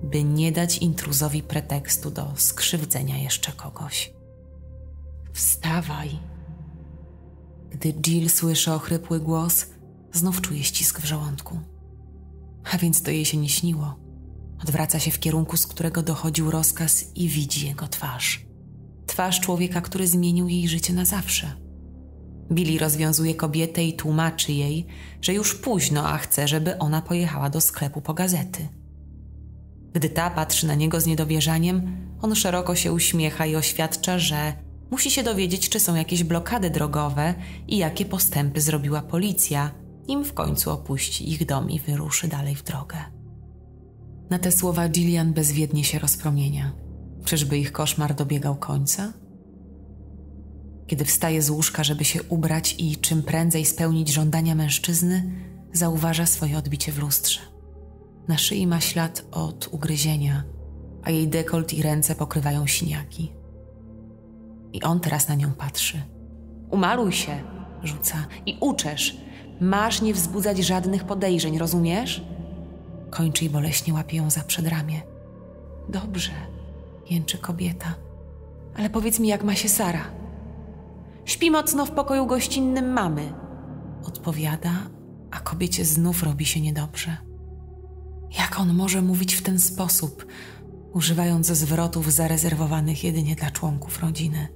by nie dać intruzowi pretekstu do skrzywdzenia jeszcze kogoś. Wstawaj. Gdy Jill słyszy ochrypły głos, znów czuje ścisk w żołądku. A więc to jej się nie śniło. Odwraca się w kierunku, z którego dochodził rozkaz i widzi jego twarz. Twarz człowieka, który zmienił jej życie na zawsze. Billy rozwiązuje kobietę i tłumaczy jej, że już późno, a chce, żeby ona pojechała do sklepu po gazety. Gdy ta patrzy na niego z niedowierzaniem, on szeroko się uśmiecha i oświadcza, że musi się dowiedzieć, czy są jakieś blokady drogowe i jakie postępy zrobiła policja, nim w końcu opuści ich dom i wyruszy dalej w drogę. Na te słowa Gillian bezwiednie się rozpromienia. Czyżby ich koszmar dobiegał końca? Kiedy wstaje z łóżka, żeby się ubrać i czym prędzej spełnić żądania mężczyzny, zauważa swoje odbicie w lustrze. Na szyi ma ślad od ugryzienia, a jej dekolt i ręce pokrywają siniaki. I on teraz na nią patrzy. Umaluj się, rzuca, i uczesz. Masz nie wzbudzać żadnych podejrzeń, rozumiesz? Kończy i boleśnie łapie ją za przedramię. Dobrze, jęczy kobieta. Ale powiedz mi, jak ma się Sara? Śpi mocno w pokoju gościnnym mamy, odpowiada, a kobiecie znów robi się niedobrze. Jak on może mówić w ten sposób, używając zwrotów zarezerwowanych jedynie dla członków rodziny?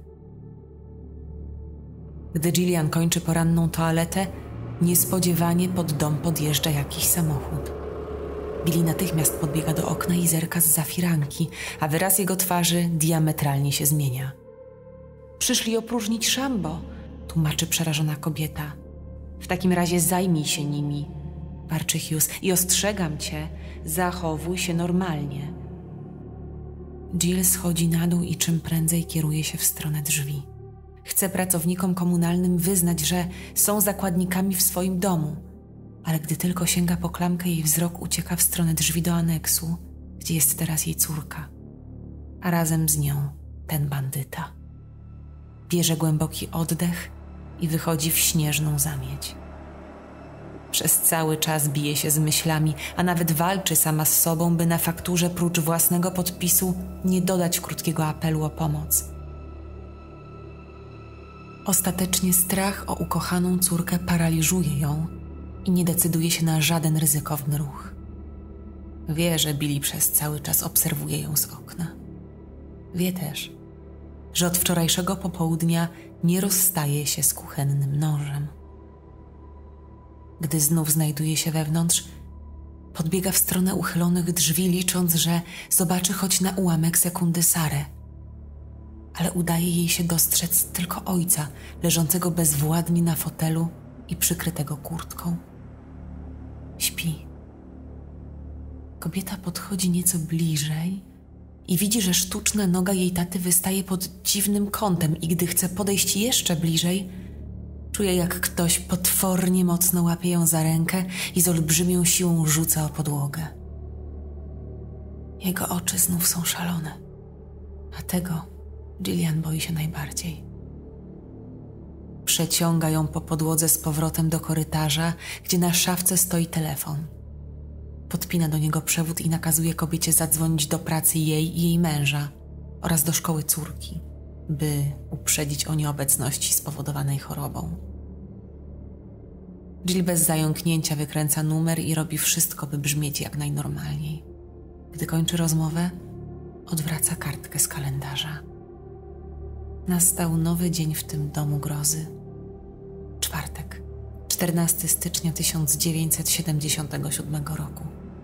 Gdy Gillian kończy poranną toaletę, niespodziewanie pod dom podjeżdża jakiś samochód. Billy natychmiast podbiega do okna i zerka zza firanki, a wyraz jego twarzy diametralnie się zmienia. Przyszli opróżnić szambo, tłumaczy przerażona kobieta. W takim razie zajmij się nimi, warczy Hughes, i ostrzegam cię, zachowuj się normalnie. Jill schodzi na dół i czym prędzej kieruje się w stronę drzwi. Chce pracownikom komunalnym wyznać, że są zakładnikami w swoim domu, ale gdy tylko sięga po klamkę, jej wzrok ucieka w stronę drzwi do aneksu, gdzie jest teraz jej córka, a razem z nią ten bandyta. Bierze głęboki oddech i wychodzi w śnieżną zamieć. Przez cały czas bije się z myślami, a nawet walczy sama z sobą, by na fakturze prócz własnego podpisu nie dodać krótkiego apelu o pomoc. Ostatecznie strach o ukochaną córkę paraliżuje ją i nie decyduje się na żaden ryzykowny ruch. Wie, że Billy przez cały czas obserwuje ją z okna. Wie też, że od wczorajszego popołudnia nie rozstaje się z kuchennym nożem. Gdy znów znajduje się wewnątrz, podbiega w stronę uchylonych drzwi, licząc, że zobaczy choć na ułamek sekundy Sarę. Ale udaje jej się dostrzec tylko ojca, leżącego bezwładnie na fotelu i przykrytego kurtką. Śpi. Kobieta podchodzi nieco bliżej i widzi, że sztuczna noga jej taty wystaje pod dziwnym kątem, i gdy chce podejść jeszcze bliżej, czuje, jak ktoś potwornie mocno łapie ją za rękę i z olbrzymią siłą rzuca o podłogę. Jego oczy znów są szalone, a tego Gillian boi się najbardziej. Przeciąga ją po podłodze z powrotem do korytarza, gdzie na szafce stoi telefon. Podpina do niego przewód i nakazuje kobiecie zadzwonić do pracy jej i jej męża oraz do szkoły córki, by uprzedzić o nieobecności spowodowanej chorobą. Jill bez zająknięcia wykręca numer i robi wszystko, by brzmieć jak najnormalniej. Gdy kończy rozmowę, odwraca kartkę z kalendarza. Nastał nowy dzień w tym domu grozy. Czwartek, czternastego stycznia tysiąc dziewięćset siedemdziesiątego siódmego roku.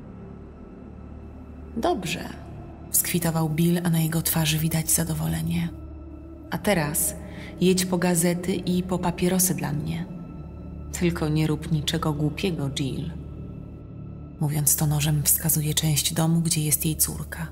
Dobrze, skwitował Bill, a na jego twarzy widać zadowolenie. A teraz jedź po gazety i po papierosy dla mnie. Tylko nie rób niczego głupiego, Jill. Mówiąc to, nożem wskazuje część domu, gdzie jest jej córka.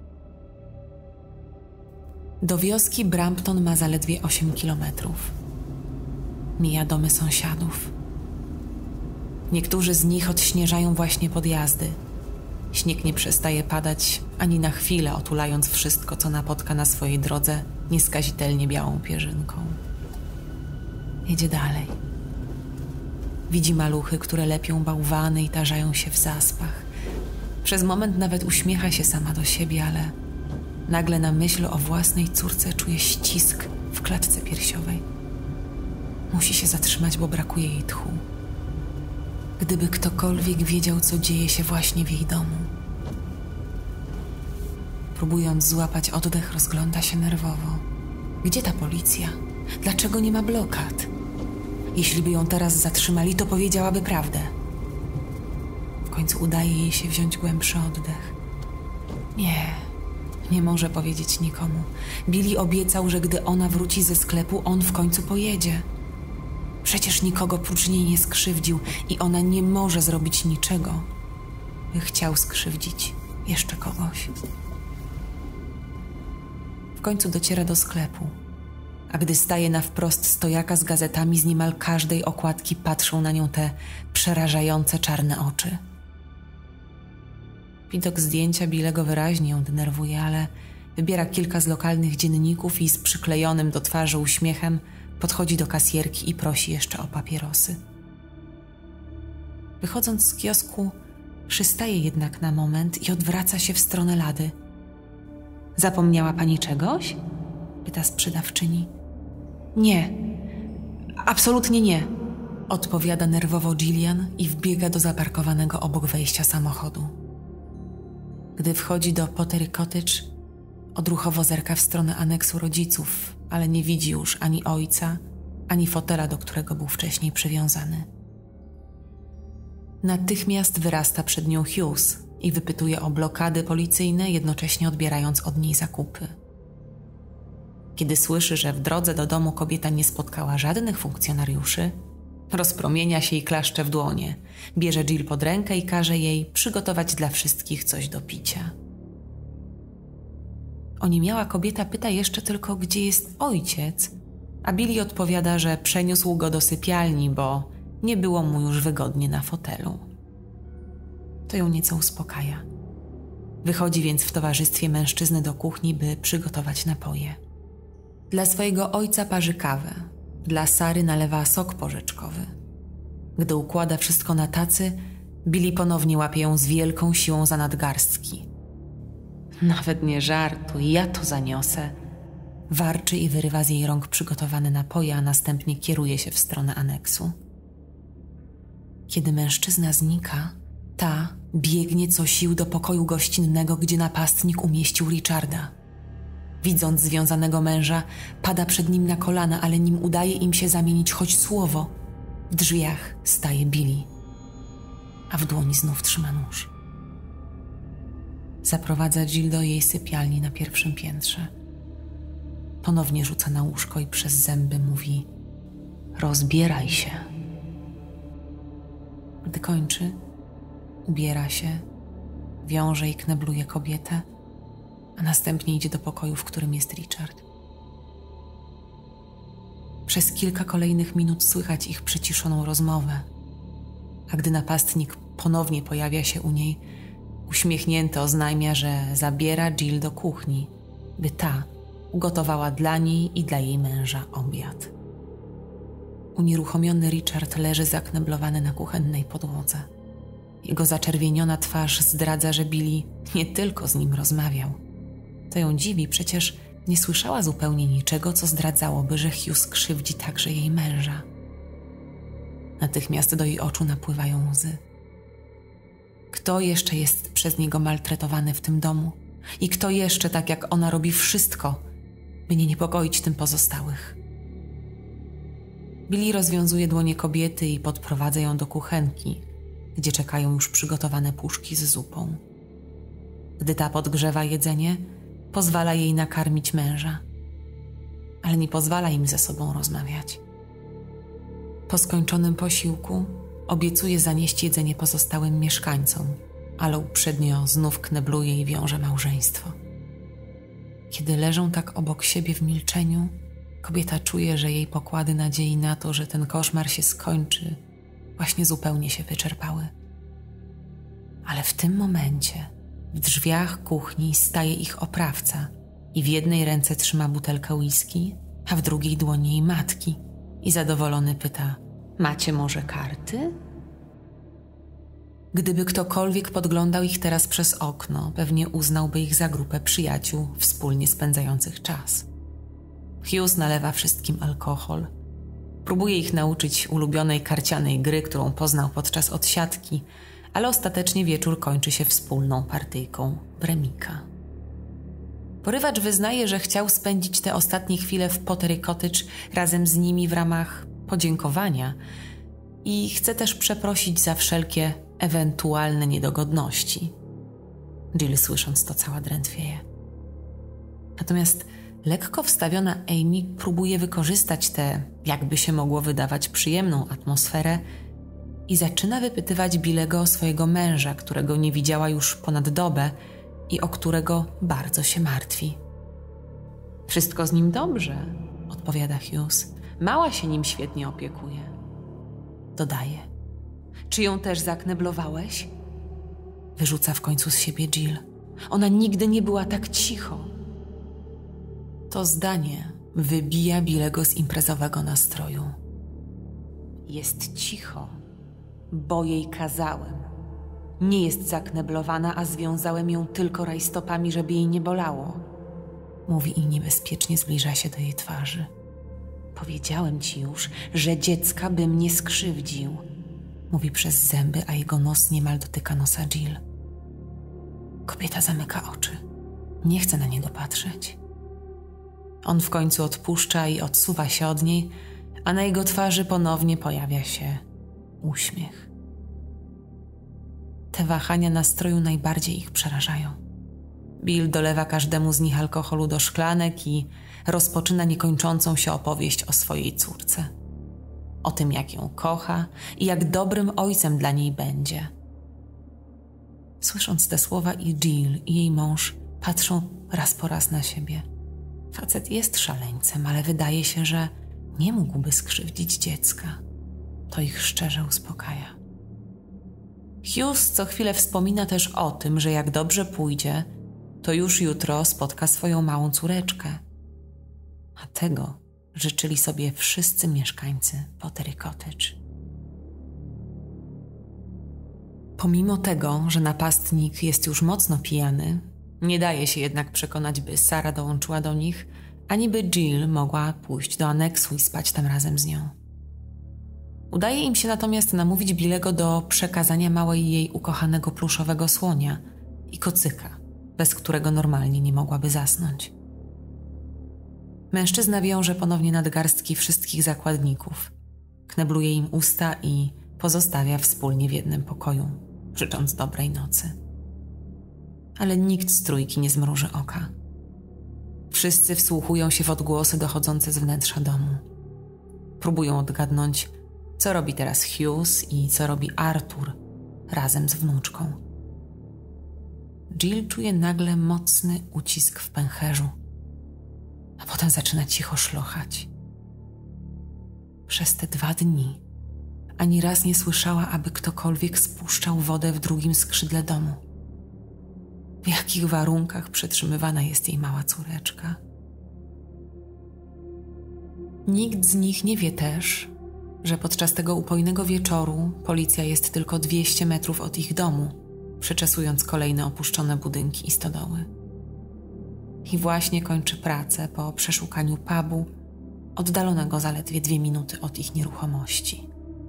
Do wioski Brampton ma zaledwie osiem kilometrów. Mija domy sąsiadów. Niektórzy z nich odśnieżają właśnie podjazdy. Śnieg nie przestaje padać ani na chwilę, otulając wszystko, co napotka na swojej drodze nieskazitelnie białą pierzynką. Jedzie dalej. Widzi maluchy, które lepią bałwany i tarzają się w zaspach. Przez moment nawet uśmiecha się sama do siebie, ale nagle na myśl o własnej córce czuje ścisk w klatce piersiowej. Musi się zatrzymać, bo brakuje jej tchu. Gdyby ktokolwiek wiedział, co dzieje się właśnie w jej domu. Próbując złapać oddech, rozgląda się nerwowo. Gdzie ta policja? Dlaczego nie ma blokad? Jeśli by ją teraz zatrzymali, to powiedziałaby prawdę. W końcu udaje jej się wziąć głębszy oddech. Nie, nie może powiedzieć nikomu. Billy obiecał, że gdy ona wróci ze sklepu, on w końcu pojedzie. Przecież nikogo prócz niej nie skrzywdził i ona nie może zrobić niczego, by chciał skrzywdzić jeszcze kogoś. W końcu dociera do sklepu, a gdy staje na wprost stojaka z gazetami, z niemal każdej okładki patrzą na nią te przerażające czarne oczy. Widok zdjęcia Billego wyraźnie ją denerwuje, ale wybiera kilka z lokalnych dzienników i z przyklejonym do twarzy uśmiechem podchodzi do kasjerki i prosi jeszcze o papierosy. Wychodząc z kiosku, przystaje jednak na moment i odwraca się w stronę lady. Zapomniała pani czegoś? Pyta sprzedawczyni. Nie, absolutnie nie, odpowiada nerwowo Gillian i wbiega do zaparkowanego obok wejścia samochodu. Gdy wchodzi do Pottery Cottage, odruchowo zerka w stronę aneksu rodziców, ale nie widzi już ani ojca, ani fotela, do którego był wcześniej przywiązany. Natychmiast wyrasta przed nią Hughes i wypytuje o blokady policyjne, jednocześnie odbierając od niej zakupy. Kiedy słyszy, że w drodze do domu kobieta nie spotkała żadnych funkcjonariuszy, rozpromienia się i klaszcze w dłonie, bierze Jill pod rękę i każe jej przygotować dla wszystkich coś do picia. Oniemiała kobieta pyta jeszcze tylko, gdzie jest ojciec, a Billy odpowiada, że przeniósł go do sypialni, bo nie było mu już wygodnie na fotelu. To ją nieco uspokaja. Wychodzi więc w towarzystwie mężczyzny do kuchni, by przygotować napoje. Dla swojego ojca parzy kawę, dla Sary nalewa sok porzeczkowy. Gdy układa wszystko na tacy, Billy ponownie łapie ją z wielką siłą za nadgarstki. Nawet nie żartuj, ja to zaniosę. Warczy i wyrywa z jej rąk przygotowane napoje, a następnie kieruje się w stronę aneksu. Kiedy mężczyzna znika, ta biegnie co sił do pokoju gościnnego, gdzie napastnik umieścił Richarda. Widząc związanego męża, pada przed nim na kolana, ale nim udaje im się zamienić choć słowo, w drzwiach staje Billy, a w dłoni znów trzyma nóż. Zaprowadza Jill do jej sypialni na pierwszym piętrze. Ponownie rzuca na łóżko i przez zęby mówi: rozbieraj się. Gdy kończy, ubiera się, wiąże i knebluje kobietę, a następnie idzie do pokoju, w którym jest Richard. Przez kilka kolejnych minut słychać ich przyciszoną rozmowę, a gdy napastnik ponownie pojawia się u niej, uśmiechnięty oznajmia, że zabiera Jill do kuchni, by ta ugotowała dla niej i dla jej męża obiad. Unieruchomiony Richard leży zakneblowany na kuchennej podłodze. Jego zaczerwieniona twarz zdradza, że Billy nie tylko z nim rozmawiał. To ją dziwi, przecież nie słyszała zupełnie niczego, co zdradzałoby, że Hughes krzywdzi także jej męża. Natychmiast do jej oczu napływają łzy. Kto jeszcze jest przez niego maltretowany w tym domu? I kto jeszcze, tak jak ona, robi wszystko, by nie niepokoić tym pozostałych? Billy rozwiązuje dłonie kobiety i podprowadza ją do kuchenki, gdzie czekają już przygotowane puszki z zupą. Gdy ta podgrzewa jedzenie, pozwala jej nakarmić męża, ale nie pozwala im ze sobą rozmawiać. Po skończonym posiłku obiecuje zanieść jedzenie pozostałym mieszkańcom, ale uprzednio znów knebluje i wiąże małżeństwo. Kiedy leżą tak obok siebie w milczeniu, kobieta czuje, że jej pokłady nadziei na to, że ten koszmar się skończy, właśnie zupełnie się wyczerpały. Ale w tym momencie w drzwiach kuchni staje ich oprawca i w jednej ręce trzyma butelkę whisky, a w drugiej dłoni jej matki i zadowolony pyta: macie może karty? Gdyby ktokolwiek podglądał ich teraz przez okno, pewnie uznałby ich za grupę przyjaciół wspólnie spędzających czas. Hughes nalewa wszystkim alkohol. Próbuje ich nauczyć ulubionej karcianej gry, którą poznał podczas odsiadki, ale ostatecznie wieczór kończy się wspólną partyjką w Remika. Porywacz wyznaje, że chciał spędzić te ostatnie chwile w Pottery Cottage razem z nimi w ramach podziękowania i chce też przeprosić za wszelkie ewentualne niedogodności. Jill, słysząc to, cała drętwieje. Natomiast lekko wstawiona Amy próbuje wykorzystać tę, jakby się mogło wydawać, przyjemną atmosferę i zaczyna wypytywać Billego o swojego męża, którego nie widziała już ponad dobę i o którego bardzo się martwi. Wszystko z nim dobrze, odpowiada Hughes. Mała się nim świetnie opiekuje. Dodaje. Czy ją też zakneblowałeś? Wyrzuca w końcu z siebie Jill. Ona nigdy nie była tak cicho. To zdanie wybija Billego z imprezowego nastroju. Jest cicho, bo jej kazałem. Nie jest zakneblowana, a związałem ją tylko rajstopami, żeby jej nie bolało. Mówi i niebezpiecznie zbliża się do jej twarzy. Powiedziałem ci już, że dziecka bym nie skrzywdził. Mówi przez zęby, a jego nos niemal dotyka nosa Jill. Kobieta zamyka oczy. Nie chce na niego patrzeć. On w końcu odpuszcza i odsuwa się od niej, a na jego twarzy ponownie pojawia się uśmiech. Te wahania nastroju najbardziej ich przerażają. Bill dolewa każdemu z nich alkoholu do szklanek i rozpoczyna niekończącą się opowieść o swojej córce. O tym, jak ją kocha i jak dobrym ojcem dla niej będzie. Słysząc te słowa, i Jill, i jej mąż patrzą raz po raz na siebie. Facet jest szaleńcem, ale wydaje się, że nie mógłby skrzywdzić dziecka. To ich szczerze uspokaja. Hughes co chwilę wspomina też o tym, że jak dobrze pójdzie, to już jutro spotka swoją małą córeczkę. A tego życzyli sobie wszyscy mieszkańcy Pottery Cottage. Pomimo tego, że napastnik jest już mocno pijany, nie daje się jednak przekonać, by Sara dołączyła do nich, ani by Jill mogła pójść do aneksu i spać tam razem z nią. Udaje im się natomiast namówić Billego do przekazania małej jej ukochanego pluszowego słonia i kocyka, bez którego normalnie nie mogłaby zasnąć. Mężczyzna wiąże ponownie nadgarstki wszystkich zakładników, knebluje im usta i pozostawia wspólnie w jednym pokoju, życząc dobrej nocy. Ale nikt z trójki nie zmruży oka. Wszyscy wsłuchują się w odgłosy dochodzące z wnętrza domu. Próbują odgadnąć, co robi teraz Hughes i co robi Arthur razem z wnuczką. Jill czuje nagle mocny ucisk w pęcherzu, a potem zaczyna cicho szlochać. Przez te dwa dni ani raz nie słyszała, aby ktokolwiek spuszczał wodę w drugim skrzydle domu. W jakich warunkach przetrzymywana jest jej mała córeczka? Nikt z nich nie wie też, że podczas tego upojnego wieczoru policja jest tylko dwieście metrów od ich domu, przeczesując kolejne opuszczone budynki i stodoły. I właśnie kończy pracę po przeszukaniu pubu, oddalonego zaledwie dwie minuty od ich nieruchomości.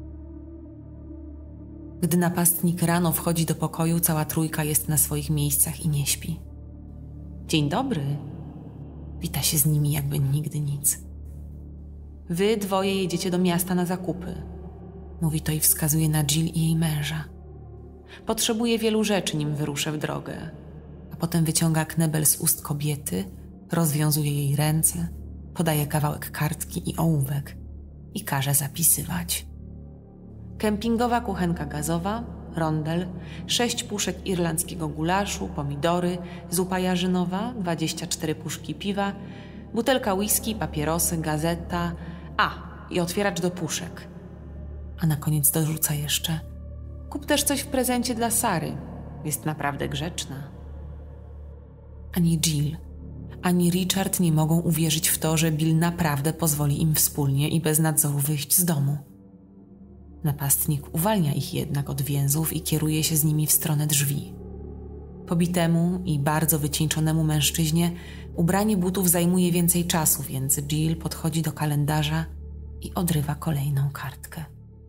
Gdy napastnik rano wchodzi do pokoju, cała trójka jest na swoich miejscach i nie śpi. Dzień dobry. Wita się z nimi, jakby nigdy nic. Wy dwoje jedziecie do miasta na zakupy. Mówi to i wskazuje na Jill i jej męża. Potrzebuję wielu rzeczy, nim wyruszę w drogę. A potem wyciąga knebel z ust kobiety, rozwiązuje jej ręce, podaje kawałek kartki i ołówek i każe zapisywać. Kempingowa kuchenka gazowa, rondel, sześć puszek irlandzkiego gulaszu, pomidory, zupa jarzynowa, dwadzieścia cztery puszki piwa, butelka whisky, papierosy, gazeta, a i otwieracz do puszek. A na koniec dorzuca jeszcze: kup też coś w prezencie dla Sary, jest naprawdę grzeczna. Ani Jill, ani Richard nie mogą uwierzyć w to, że Bill naprawdę pozwoli im wspólnie i bez nadzoru wyjść z domu. Napastnik uwalnia ich jednak od więzów i kieruje się z nimi w stronę drzwi. Pobitemu i bardzo wycieńczonemu mężczyźnie ubranie butów zajmuje więcej czasu, więc Jill podchodzi do kalendarza i odrywa kolejną kartkę.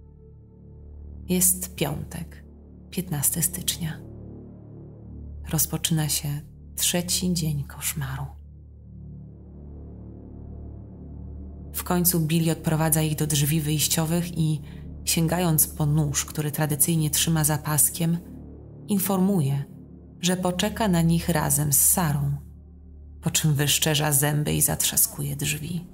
Jest piątek, piętnastego stycznia. Rozpoczyna się trzeci dzień koszmaru. W końcu Billy odprowadza ich do drzwi wyjściowych i, sięgając po nóż, który tradycyjnie trzyma za paskiem, informuje, że poczeka na nich razem z Sarą, po czym wyszczerza zęby i zatrzaskuje drzwi.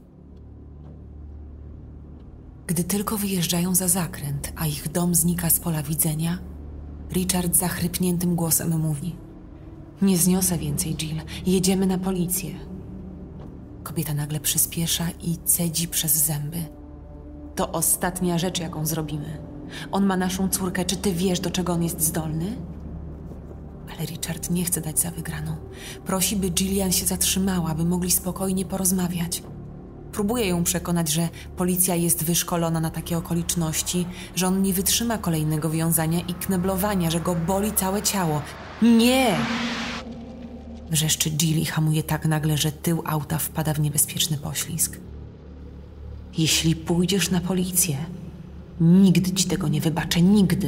Gdy tylko wyjeżdżają za zakręt, a ich dom znika z pola widzenia, Richard zachrypniętym głosem mówi: nie zniosę więcej, Jill, jedziemy na policję. Kobieta nagle przyspiesza i cedzi przez zęby: to ostatnia rzecz, jaką zrobimy. On ma naszą córkę, czy ty wiesz, do czego on jest zdolny? Ale Richard nie chce dać za wygraną. Prosi, by Gillian się zatrzymała, by mogli spokojnie porozmawiać. Próbuje ją przekonać, że policja jest wyszkolona na takie okoliczności, że on nie wytrzyma kolejnego wiązania i kneblowania, że go boli całe ciało. Nie! Wrzeszczy Jill i hamuje tak nagle, że tył auta wpada w niebezpieczny poślizg. Jeśli pójdziesz na policję, nigdy ci tego nie wybaczę, nigdy.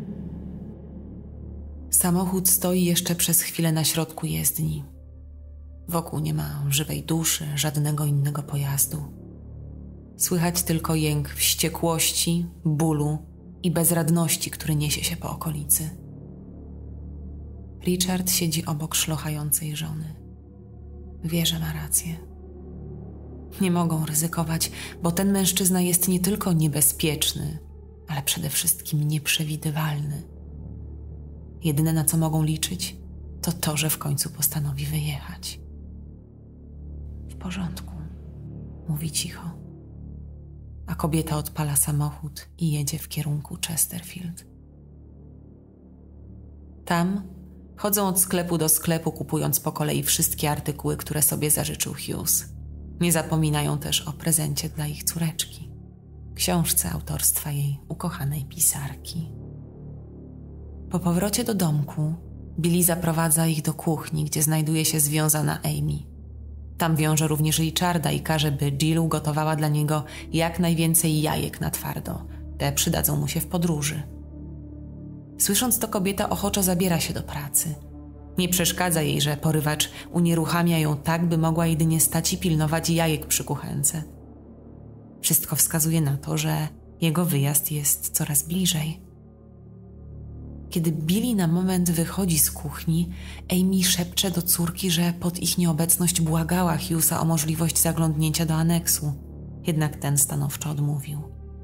Samochód stoi jeszcze przez chwilę na środku jezdni. Wokół nie ma żywej duszy, żadnego innego pojazdu. Słychać tylko jęk wściekłości, bólu i bezradności, który niesie się po okolicy. Richard siedzi obok szlochającej żony. Wie, że ma rację. Nie mogą ryzykować, bo ten mężczyzna jest nie tylko niebezpieczny, ale przede wszystkim nieprzewidywalny. Jedyne, na co mogą liczyć, to to, że w końcu postanowi wyjechać. W porządku, mówi cicho. A kobieta odpala samochód i jedzie w kierunku Chesterfield. Tam chodzą od sklepu do sklepu, kupując po kolei wszystkie artykuły, które sobie zażyczył Hughes. Nie zapominają też o prezencie dla ich córeczki, książce autorstwa jej ukochanej pisarki. Po powrocie do domku Billy zaprowadza ich do kuchni, gdzie znajduje się związana Amy. Tam wiąże również Richarda i każe, by Jill ugotowała dla niego jak najwięcej jajek na twardo. Te przydadzą mu się w podróży. Słysząc to, kobieta ochoczo zabiera się do pracy. Nie przeszkadza jej, że porywacz unieruchamia ją tak, by mogła jedynie stać i pilnować jajek przy kuchence. Wszystko wskazuje na to, że jego wyjazd jest coraz bliżej. Kiedy Billy na moment wychodzi z kuchni, Amy szepcze do córki, że pod ich nieobecność błagała Hughesa o możliwość zaglądnięcia do aneksu, jednak ten stanowczo odmówił.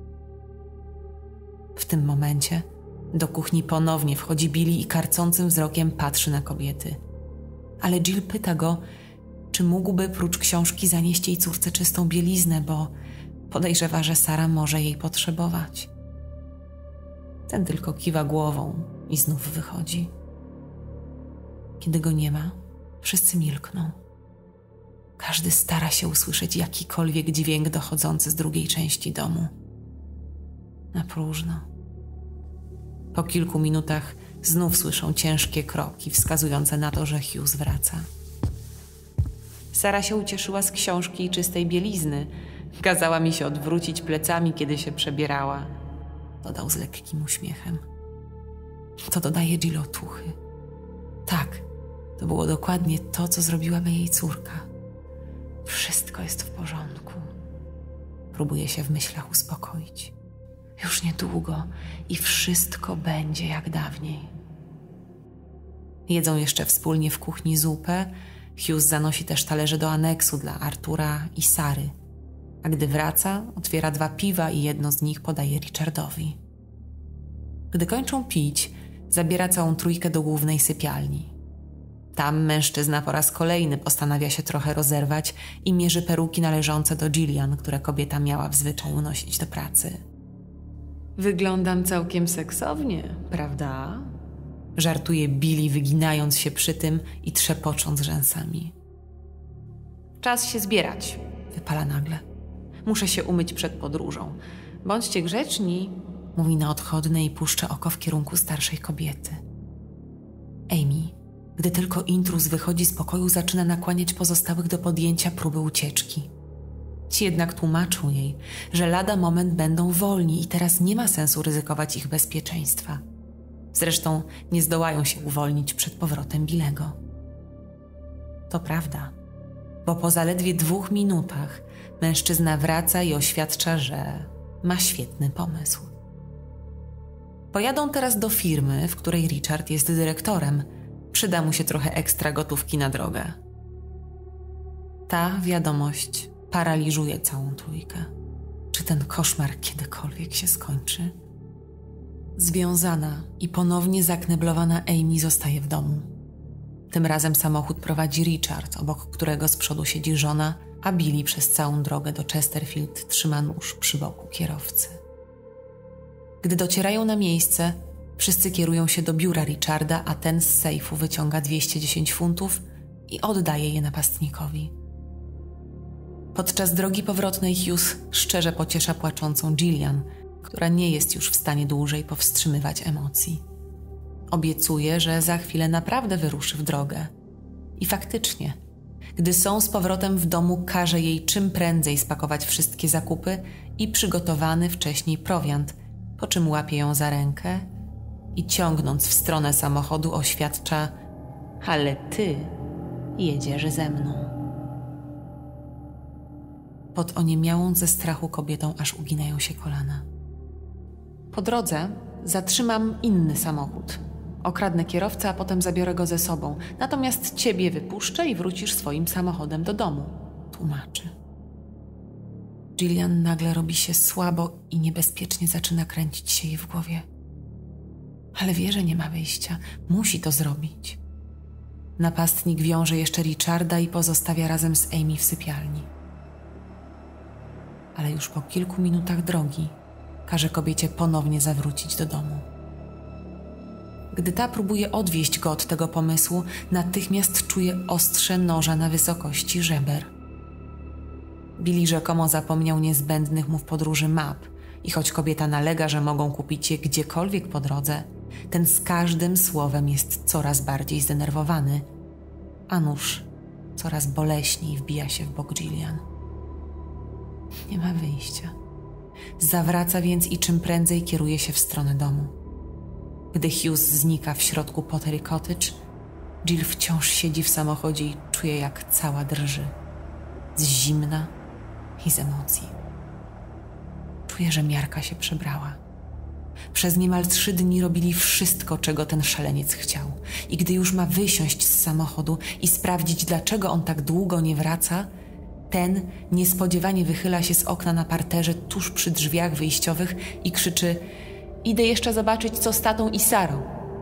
W tym momencie do kuchni ponownie wchodzi Billy i karcącym wzrokiem patrzy na kobiety. Ale Jill pyta go, czy mógłby prócz książki zanieść jej córce czystą bieliznę, bo podejrzewa, że Sara może jej potrzebować. Ten tylko kiwa głową i znów wychodzi. Kiedy go nie ma, wszyscy milkną. Każdy stara się usłyszeć jakikolwiek dźwięk dochodzący z drugiej części domu. Na próżno. Po kilku minutach znów słyszą ciężkie kroki wskazujące na to, że Hughes wraca. Sara się ucieszyła z książki i czystej bielizny. Kazała mi się odwrócić plecami, kiedy się przebierała, dodał z lekkim uśmiechem. To dodaje Jill otuchy. Tak, to było dokładnie to, co zrobiłaby jej córka. Wszystko jest w porządku. Próbuje się w myślach uspokoić. Już niedługo i wszystko będzie jak dawniej. Jedzą jeszcze wspólnie w kuchni zupę. Hughes zanosi też talerze do aneksu dla Artura i Sary. A gdy wraca, otwiera dwa piwa i jedno z nich podaje Richardowi. Gdy kończą pić, zabiera całą trójkę do głównej sypialni. Tam mężczyzna po raz kolejny postanawia się trochę rozerwać i mierzy peruki należące do Gillian, które kobieta miała w zwyczaju nosić do pracy. Wyglądam całkiem seksownie, prawda? Żartuje Billy, wyginając się przy tym i trzepocząc rzęsami. Czas się zbierać, wypala nagle. Muszę się umyć przed podróżą. Bądźcie grzeczni, mówi na odchodne i puszcza oko w kierunku starszej kobiety. Amy, gdy tylko intruz wychodzi z pokoju, zaczyna nakłaniać pozostałych do podjęcia próby ucieczki. Ci jednak tłumaczą jej, że lada moment będą wolni i teraz nie ma sensu ryzykować ich bezpieczeństwa. Zresztą nie zdołają się uwolnić przed powrotem Billego. To prawda, bo po zaledwie dwóch minutach mężczyzna wraca i oświadcza, że ma świetny pomysł. Pojadą teraz do firmy, w której Richard jest dyrektorem. Przyda mu się trochę ekstra gotówki na drogę. Ta wiadomość paraliżuje całą trójkę. Czy ten koszmar kiedykolwiek się skończy? Związana i ponownie zakneblowana Amy zostaje w domu. Tym razem samochód prowadzi Richard, obok którego z przodu siedzi żona, a Billy przez całą drogę do Chesterfield trzyma nóż przy boku kierowcy. Gdy docierają na miejsce, wszyscy kierują się do biura Richarda, a ten z sejfu wyciąga dwieście dziesięć funtów i oddaje je napastnikowi. Podczas drogi powrotnej Hughes szczerze pociesza płaczącą Gillian, która nie jest już w stanie dłużej powstrzymywać emocji. Obiecuje, że za chwilę naprawdę wyruszy w drogę. I faktycznie, gdy są z powrotem w domu, każe jej czym prędzej spakować wszystkie zakupy i przygotowany wcześniej prowiant, po czym łapie ją za rękę i ciągnąc w stronę samochodu oświadcza: ale ty jedziesz ze mną. Pod oniemiałą ze strachu kobietą aż uginają się kolana. Po drodze zatrzymam inny samochód. Okradnę kierowcę, a potem zabiorę go ze sobą. Natomiast ciebie wypuszczę i wrócisz swoim samochodem do domu, tłumaczy. Gillian nagle robi się słabo i niebezpiecznie zaczyna kręcić się jej w głowie. Ale wie, że nie ma wyjścia. Musi to zrobić. Napastnik wiąże jeszcze Richarda i pozostawia razem z Amy w sypialni. Ale już po kilku minutach drogi każe kobiecie ponownie zawrócić do domu. Gdy ta próbuje odwieźć go od tego pomysłu, natychmiast czuje ostrze noża na wysokości żeber. Billy rzekomo zapomniał niezbędnych mu w podróży map i choć kobieta nalega, że mogą kupić je gdziekolwiek po drodze, ten z każdym słowem jest coraz bardziej zdenerwowany, a nóż coraz boleśniej wbija się w bok Gillian. Nie ma wyjścia. Zawraca więc i czym prędzej kieruje się w stronę domu. Gdy Hughes znika w środku Pottery Cottage, Jill wciąż siedzi w samochodzie i czuje, jak cała drży. Z zimna i z emocji. Czuje, że miarka się przebrała. Przez niemal trzy dni robili wszystko, czego ten szaleniec chciał. I gdy już ma wysiąść z samochodu i sprawdzić, dlaczego on tak długo nie wraca, ten niespodziewanie wychyla się z okna na parterze tuż przy drzwiach wyjściowych i krzyczy: idę jeszcze zobaczyć, co z tatą i Sarą.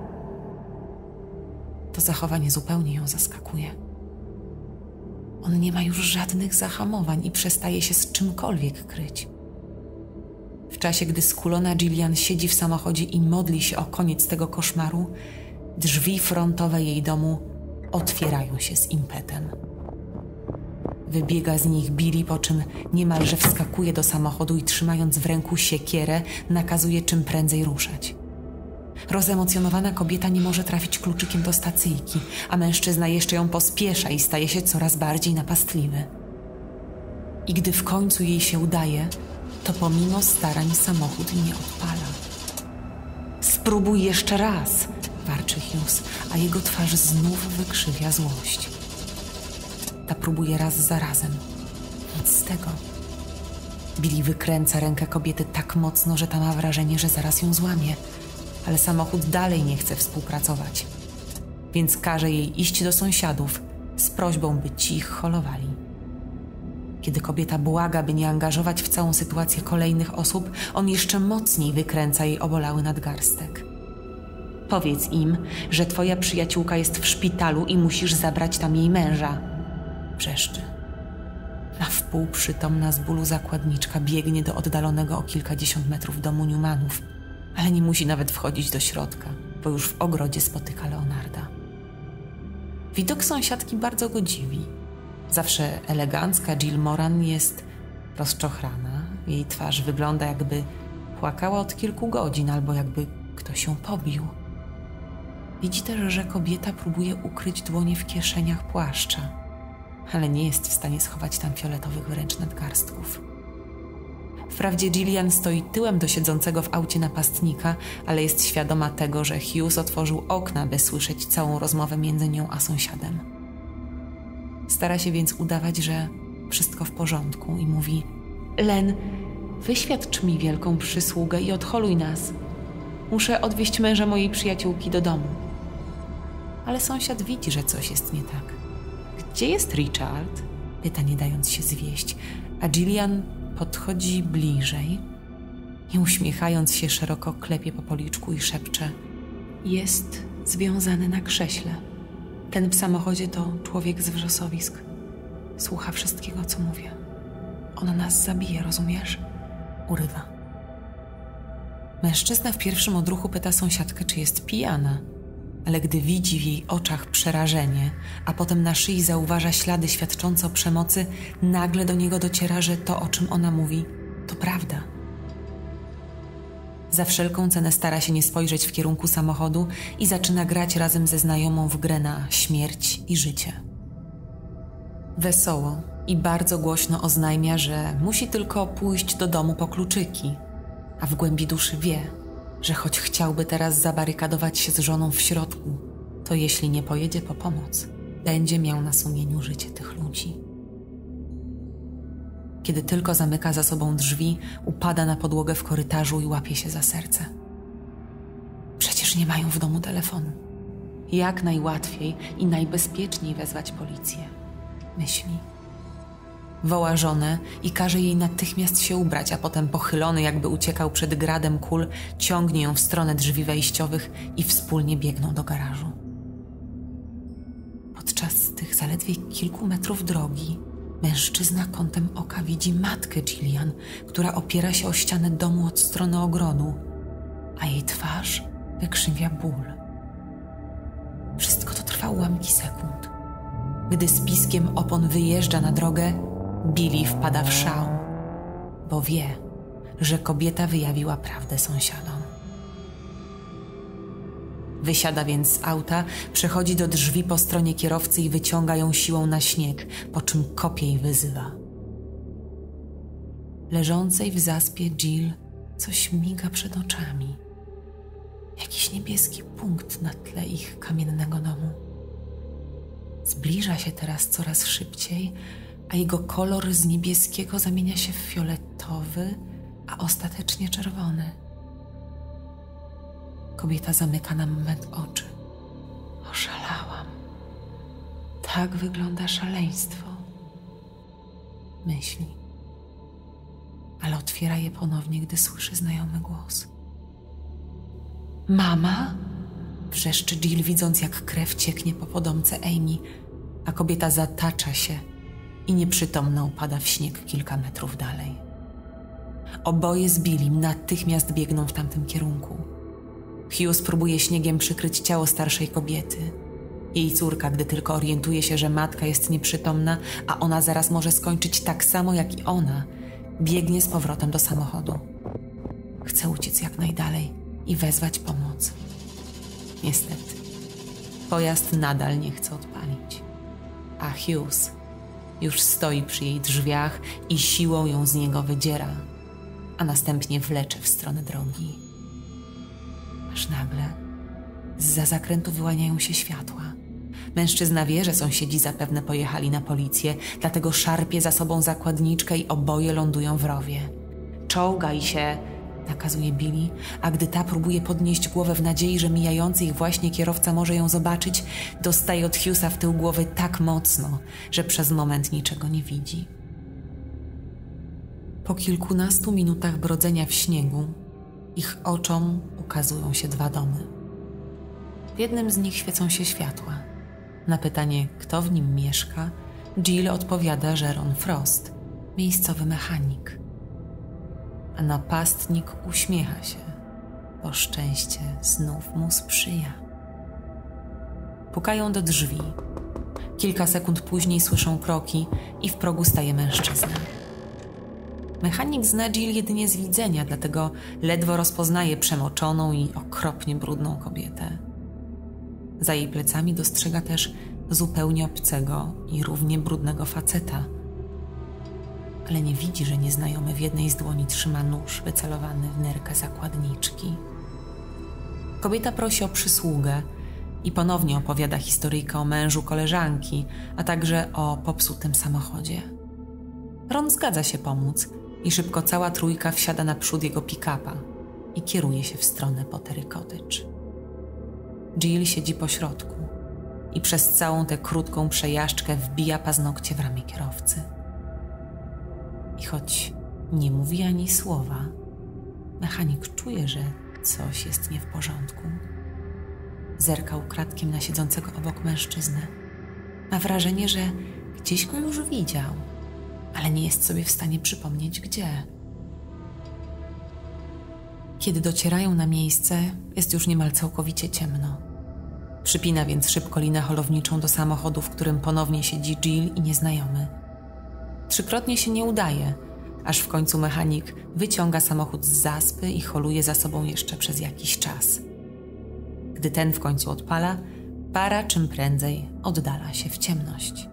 To zachowanie zupełnie ją zaskakuje. On nie ma już żadnych zahamowań i przestaje się z czymkolwiek kryć. W czasie, gdy skulona Gillian siedzi w samochodzie i modli się o koniec tego koszmaru, drzwi frontowe jej domu otwierają się z impetem. Wybiega z nich Billy, po czym niemalże wskakuje do samochodu i trzymając w ręku siekierę, nakazuje czym prędzej ruszać. Rozemocjonowana kobieta nie może trafić kluczykiem do stacyjki, a mężczyzna jeszcze ją pospiesza i staje się coraz bardziej napastliwy. I gdy w końcu jej się udaje, to pomimo starań samochód nie odpala. Spróbuj jeszcze raz, warczy Hughes, a jego twarz znów wykrzywia złość. Ta próbuje raz za razem. Nic z tego. Billy wykręca rękę kobiety tak mocno, że ta ma wrażenie, że zaraz ją złamie, ale samochód dalej nie chce współpracować, więc każe jej iść do sąsiadów z prośbą, by ci ich holowali. Kiedy kobieta błaga, by nie angażować w całą sytuację kolejnych osób, on jeszcze mocniej wykręca jej obolały nadgarstek. Powiedz im, że twoja przyjaciółka jest w szpitalu i musisz zabrać tam jej męża, wrzeszczy. Na wpół przytomna z bólu zakładniczka biegnie do oddalonego o kilkadziesiąt metrów domu Newmanów, ale nie musi nawet wchodzić do środka, bo już w ogrodzie spotyka Leonarda. Widok sąsiadki bardzo go dziwi. Zawsze elegancka Jill Moran jest rozczochrana. Jej twarz wygląda, jakby Płakała od kilku godzin, albo jakby ktoś ją pobił. Widzi też, że kobieta próbuje ukryć dłonie w kieszeniach płaszcza, ale nie jest w stanie schować tam fioletowych wręcz nadgarstków. Wprawdzie Gillian stoi tyłem do siedzącego w aucie napastnika, ale jest świadoma tego, że Hughes otworzył okna, by słyszeć całą rozmowę między nią a sąsiadem. Stara się więc udawać, że wszystko w porządku i mówi: Len, wyświadcz mi wielką przysługę i odholuj nas. Muszę odwieźć męża mojej przyjaciółki do domu. Ale sąsiad widzi, że coś jest nie tak. Gdzie jest Richard? Pyta, nie dając się zwieść, a Gillian podchodzi bliżej i uśmiechając się szeroko klepie po policzku i szepcze: jest związany na krześle. Ten w samochodzie to człowiek z wrzosowisk. Słucha wszystkiego, co mówię. On nas zabije, rozumiesz? Urywa. Mężczyzna w pierwszym odruchu pyta sąsiadkę, czy jest pijana, ale gdy widzi w jej oczach przerażenie, a potem na szyi zauważa ślady świadczące o przemocy, nagle do niego dociera, że to, o czym ona mówi, to prawda. Za wszelką cenę stara się nie spojrzeć w kierunku samochodu i zaczyna grać razem ze znajomą w grę na śmierć i życie. Wesoło i bardzo głośno oznajmia, że musi tylko pójść do domu po kluczyki, a w głębi duszy wie, że choć chciałby teraz zabarykadować się z żoną w środku, to jeśli nie pojedzie po pomoc, będzie miał na sumieniu życie tych ludzi. Kiedy tylko zamyka za sobą drzwi, upada na podłogę w korytarzu i łapie się za serce. Przecież nie mają w domu telefonu. Jak najłatwiej i najbezpieczniej wezwać policję, myśli. Woła żonę i każe jej natychmiast się ubrać, a potem pochylony, jakby uciekał przed gradem kul, ciągnie ją w stronę drzwi wejściowych i wspólnie biegną do garażu. Podczas tych zaledwie kilku metrów drogi mężczyzna kątem oka widzi matkę Gillian, która opiera się o ścianę domu od strony ogrodu, a jej twarz wykrzywia ból. Wszystko to trwa ułamki sekund. Gdy z piskiem opon wyjeżdża na drogę, Billy wpada w szał, bo wie, że kobieta wyjawiła prawdę sąsiadom. Wysiada więc z auta, przechodzi do drzwi po stronie kierowcy i wyciąga ją siłą na śnieg, po czym kopie i wyzywa. Leżącej w zaspie Jill coś miga przed oczami. Jakiś niebieski punkt na tle ich kamiennego domu. Zbliża się teraz coraz szybciej, a jego kolor z niebieskiego zamienia się w fioletowy, a ostatecznie czerwony. Kobieta zamyka na moment oczy. Oszalałam. Tak wygląda szaleństwo, myśli. Ale otwiera je ponownie, gdy słyszy znajomy głos. Mama? Wrzeszczy Jill, widząc, jak krew cieknie po podomce Amy, a kobieta zatacza się i nieprzytomna upada w śnieg kilka metrów dalej. Oboje z Billym natychmiast biegną w tamtym kierunku. Hughes próbuje śniegiem przykryć ciało starszej kobiety. Jej córka, gdy tylko orientuje się, że matka jest nieprzytomna, a ona zaraz może skończyć tak samo jak i ona, biegnie z powrotem do samochodu. Chce uciec jak najdalej i wezwać pomoc. Niestety, pojazd nadal nie chce odpalić, a Hughes już stoi przy jej drzwiach i siłą ją z niego wydziera, a następnie wlecze w stronę drogi. Aż nagle zza zakrętu wyłaniają się światła. Mężczyzna wie, że sąsiedzi zapewne pojechali na policję, dlatego szarpie za sobą zakładniczkę i oboje lądują w rowie. Czołgaj się, nakazuje Billy, a gdy ta próbuje podnieść głowę w nadziei, że mijający ich właśnie kierowca może ją zobaczyć, dostaje od Hughesa w tył głowy tak mocno, że przez moment niczego nie widzi. Po kilkunastu minutach brodzenia w śniegu ich oczom ukazują się dwa domy. W jednym z nich świecą się światła. Na pytanie, kto w nim mieszka, Jill odpowiada, że Ron Frost, miejscowy mechanik. A napastnik uśmiecha się, bo szczęście znów mu sprzyja. Pukają do drzwi. Kilka sekund później słyszą kroki i w progu staje mężczyzna. Mechanik zna Jill jedynie z widzenia, dlatego ledwo rozpoznaje przemoczoną i okropnie brudną kobietę. Za jej plecami dostrzega też zupełnie obcego i równie brudnego faceta. Ale nie widzi, że nieznajomy w jednej z dłoni trzyma nóż wycelowany w nerkę zakładniczki. Kobieta prosi o przysługę i ponownie opowiada historyjkę o mężu koleżanki, a także o popsutym samochodzie. Ron zgadza się pomóc i szybko cała trójka wsiada naprzód jego pick-upa i kieruje się w stronę Pottery Cottage. Jill siedzi po środku i przez całą tę krótką przejażdżkę wbija paznokcie w ramię kierowcy. I choć nie mówi ani słowa, mechanik czuje, że coś jest nie w porządku. Zerka ukradkiem na siedzącego obok mężczyznę. Ma wrażenie, że gdzieś go już widział, ale nie jest sobie w stanie przypomnieć gdzie. Kiedy docierają na miejsce, jest już niemal całkowicie ciemno. Przypina więc szybko linę holowniczą do samochodu, w którym ponownie siedzi Jill i nieznajomy. Trzykrotnie się nie udaje, aż w końcu mechanik wyciąga samochód z zaspy i holuje za sobą jeszcze przez jakiś czas. Gdy ten w końcu odpala, para czym prędzej oddala się w ciemność.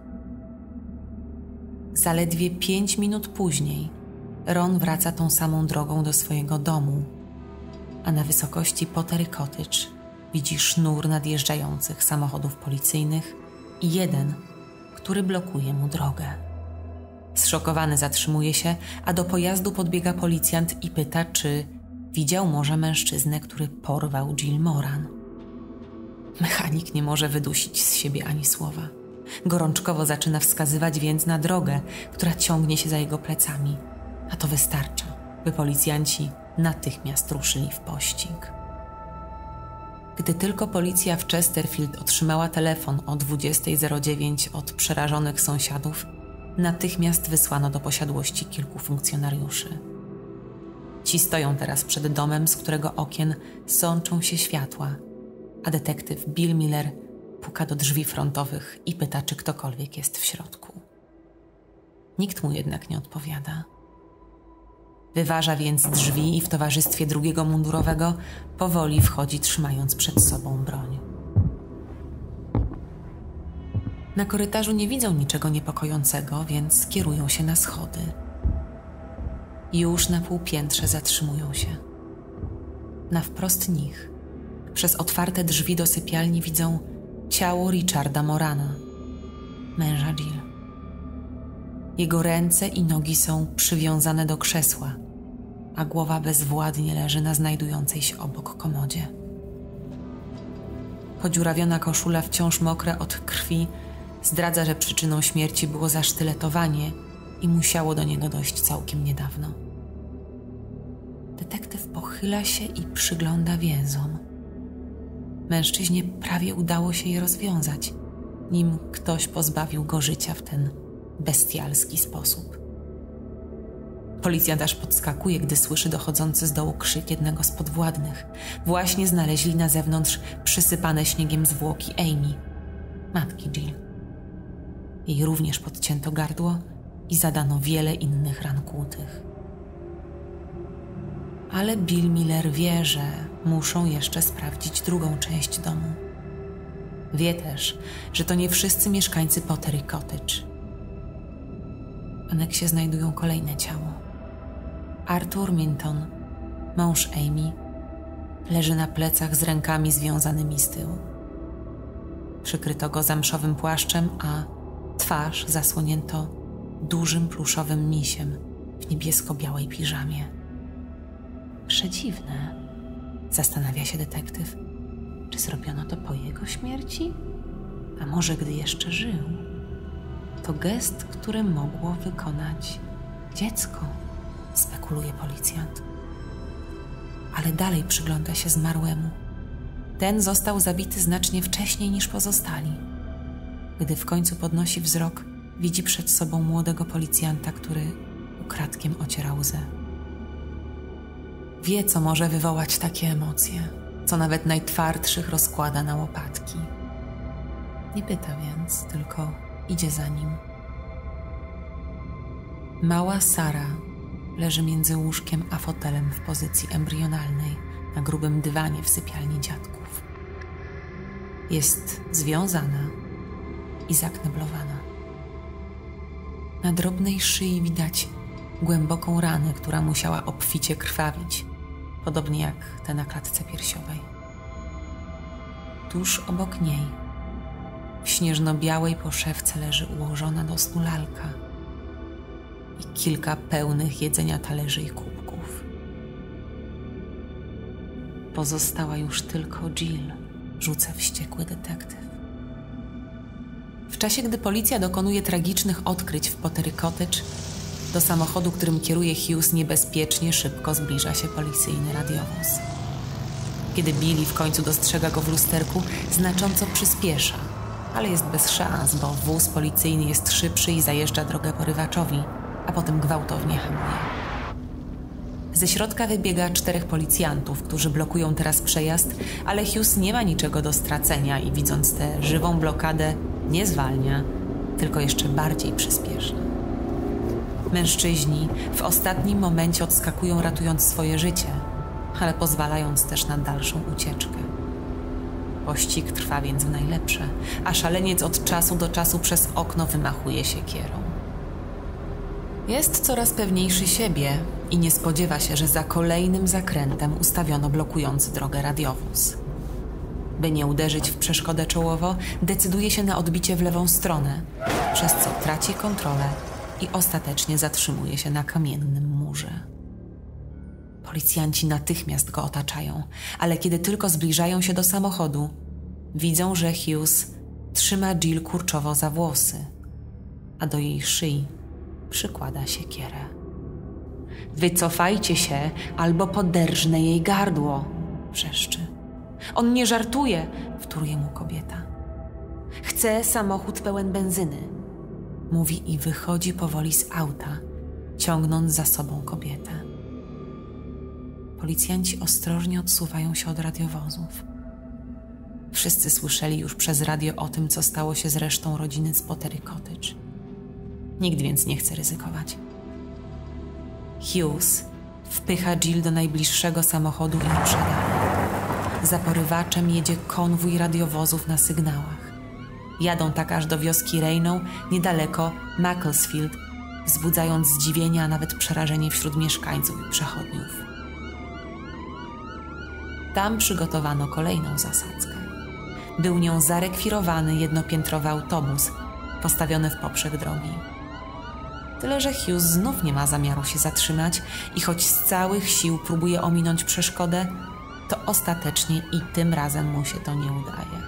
Zaledwie pięć minut później Ron wraca tą samą drogą do swojego domu, a na wysokości Pottery Cottage widzi sznur nadjeżdżających samochodów policyjnych i jeden, który blokuje mu drogę. Zszokowany zatrzymuje się, a do pojazdu podbiega policjant i pyta, czy widział może mężczyznę, który porwał Jill Moran. Mechanik nie może wydusić z siebie ani słowa. Gorączkowo zaczyna wskazywać więc na drogę, która ciągnie się za jego plecami, a to wystarcza, by policjanci natychmiast ruszyli w pościg. Gdy tylko policja w Chesterfield otrzymała telefon o dwudziesta zero dziewięć od przerażonych sąsiadów, natychmiast wysłano do posiadłości kilku funkcjonariuszy. Ci stoją teraz przed domem, z którego okien sączą się światła, a detektyw Bill Miller puka do drzwi frontowych i pyta, czy ktokolwiek jest w środku. Nikt mu jednak nie odpowiada. Wyważa więc drzwi i w towarzystwie drugiego mundurowego powoli wchodzi, trzymając przed sobą broń. Na korytarzu nie widzą niczego niepokojącego, więc kierują się na schody. Już na półpiętrze zatrzymują się. Na wprost nich, przez otwarte drzwi do sypialni, widzą ciało Richarda Morana, męża Jill. Jego ręce i nogi są przywiązane do krzesła, a głowa bezwładnie leży na znajdującej się obok komodzie. Podziurawiona koszula, wciąż mokra od krwi, zdradza, że przyczyną śmierci było zasztyletowanie i musiało do niego dojść całkiem niedawno. Detektyw pochyla się i przygląda więzom. Mężczyźnie prawie udało się je rozwiązać, nim ktoś pozbawił go życia w ten bestialski sposób. Policjant aż podskakuje, gdy słyszy dochodzący z dołu krzyk jednego z podwładnych. Właśnie znaleźli na zewnątrz przysypane śniegiem zwłoki Amy, matki Jill. Jej również podcięto gardło i zadano wiele innych ran kłutych. Ale Bill Miller wie, że muszą jeszcze sprawdzić drugą część domu. Wie też, że to nie wszyscy mieszkańcy Pottery Cottage. W aneksie znajdują kolejne ciało. Arthur Minton, mąż Amy, leży na plecach z rękami związanymi z tyłu. Przykryto go zamszowym płaszczem, a twarz zasłonięto dużym pluszowym misiem w niebiesko-białej piżamie. Przedziwne, zastanawia się detektyw. Czy zrobiono to po jego śmierci? A może gdy jeszcze żył? To gest, który mogło wykonać dziecko, spekuluje policjant. Ale dalej przygląda się zmarłemu. Ten został zabity znacznie wcześniej niż pozostali. Gdy w końcu podnosi wzrok, widzi przed sobą młodego policjanta, który ukradkiem ociera łzę. Wie, co może wywołać takie emocje, co nawet najtwardszych rozkłada na łopatki. Nie pyta więc, tylko idzie za nim. Mała Sara leży między łóżkiem a fotelem w pozycji embrionalnej na grubym dywanie w sypialni dziadków. Jest związana i zakneblowana. Na drobnej szyi widać głęboką ranę, która musiała obficie krwawić, podobnie jak te na klatce piersiowej. Tuż obok niej, w śnieżno-białej poszewce, leży ułożona do snu lalka i kilka pełnych jedzenia talerzy i kubków. Pozostała już tylko Jill, rzuca wściekły detektyw. W czasie, gdy policja dokonuje tragicznych odkryć w Pottery Cottage, do samochodu, którym kieruje Hughes, niebezpiecznie szybko zbliża się policyjny radiowóz. Kiedy Billy w końcu dostrzega go w lusterku, znacząco przyspiesza, ale jest bez szans, bo wóz policyjny jest szybszy i zajeżdża drogę porywaczowi, a potem gwałtownie hamuje. Ze środka wybiega czterech policjantów, którzy blokują teraz przejazd, ale Hughes nie ma niczego do stracenia i widząc tę żywą blokadę, nie zwalnia, tylko jeszcze bardziej przyspiesza. Mężczyźni w ostatnim momencie odskakują, ratując swoje życie, ale pozwalając też na dalszą ucieczkę. Pościg trwa więc w najlepsze, a szaleniec od czasu do czasu przez okno wymachuje siekierą. Jest coraz pewniejszy siebie i nie spodziewa się, że za kolejnym zakrętem ustawiono blokujący drogę radiowóz. By nie uderzyć w przeszkodę czołowo, decyduje się na odbicie w lewą stronę, przez co traci kontrolę i ostatecznie zatrzymuje się na kamiennym murze. Policjanci natychmiast go otaczają, ale kiedy tylko zbliżają się do samochodu, widzą, że Hughes trzyma Jill kurczowo za włosy, a do jej szyi przykłada siekierę. Wycofajcie się, albo poderżnę jej gardło, wrzeszczy. On nie żartuje, wtóruje mu kobieta. Chcę samochód pełen benzyny, mówi i wychodzi powoli z auta, ciągnąc za sobą kobietę. Policjanci ostrożnie odsuwają się od radiowozów. Wszyscy słyszeli już przez radio o tym, co stało się z resztą rodziny z Pottery Cottage. Nikt więc nie chce ryzykować. Hughes wpycha Jill do najbliższego samochodu i uprzedza. Za porywaczem jedzie konwój radiowozów na sygnałach. Jadą tak aż do wioski Reynow, niedaleko Macclesfield, wzbudzając zdziwienie, a nawet przerażenie wśród mieszkańców i przechodniów. Tam przygotowano kolejną zasadzkę. Był nią zarekwirowany jednopiętrowy autobus, postawiony w poprzek drogi. Tyle, że Hughes znów nie ma zamiaru się zatrzymać i choć z całych sił próbuje ominąć przeszkodę, to ostatecznie i tym razem mu się to nie udaje.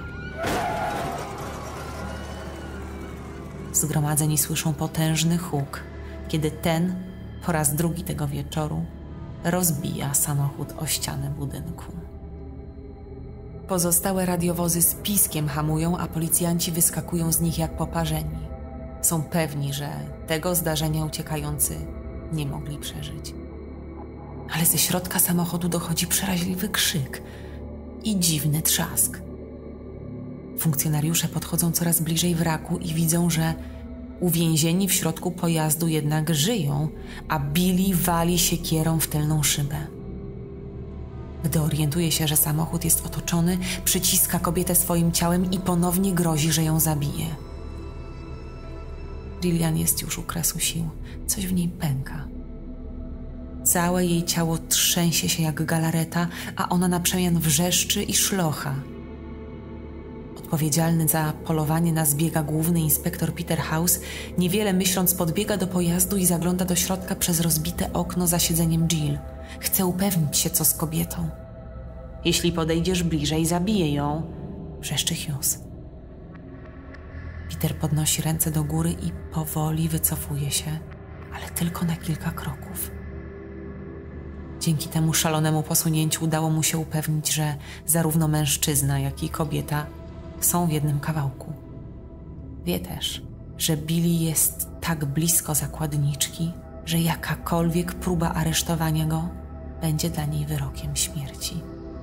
Zgromadzeni słyszą potężny huk, kiedy ten, po raz drugi tego wieczoru, rozbija samochód o ścianę budynku. Pozostałe radiowozy z piskiem hamują, a policjanci wyskakują z nich jak poparzeni. Są pewni, że tego zdarzenia uciekający nie mogli przeżyć. Ale ze środka samochodu dochodzi przeraźliwy krzyk i dziwny trzask. Funkcjonariusze podchodzą coraz bliżej wraku i widzą, że uwięzieni w środku pojazdu jednak żyją, a Billy wali siekierą w tylną szybę. Gdy orientuje się, że samochód jest otoczony, przyciska kobietę swoim ciałem i ponownie grozi, że ją zabije. Gillian jest już u kresu sił. Coś w niej pęka. Całe jej ciało trzęsie się jak galareta, a ona na przemian wrzeszczy i szlocha. Odpowiedzialny za polowanie na zbiega główny inspektor Peter House, niewiele myśląc, podbiega do pojazdu i zagląda do środka przez rozbite okno za siedzeniem Jill. Chce upewnić się, co z kobietą. Jeśli podejdziesz bliżej, zabiję ją, wrzeszczy Hughes. Peter podnosi ręce do góry i powoli wycofuje się, ale tylko na kilka kroków. Dzięki temu szalonemu posunięciu udało mu się upewnić, że zarówno mężczyzna, jak i kobieta są w jednym kawałku. Wie też, że Billy jest tak blisko zakładniczki, że jakakolwiek próba aresztowania go będzie dla niej wyrokiem śmierci.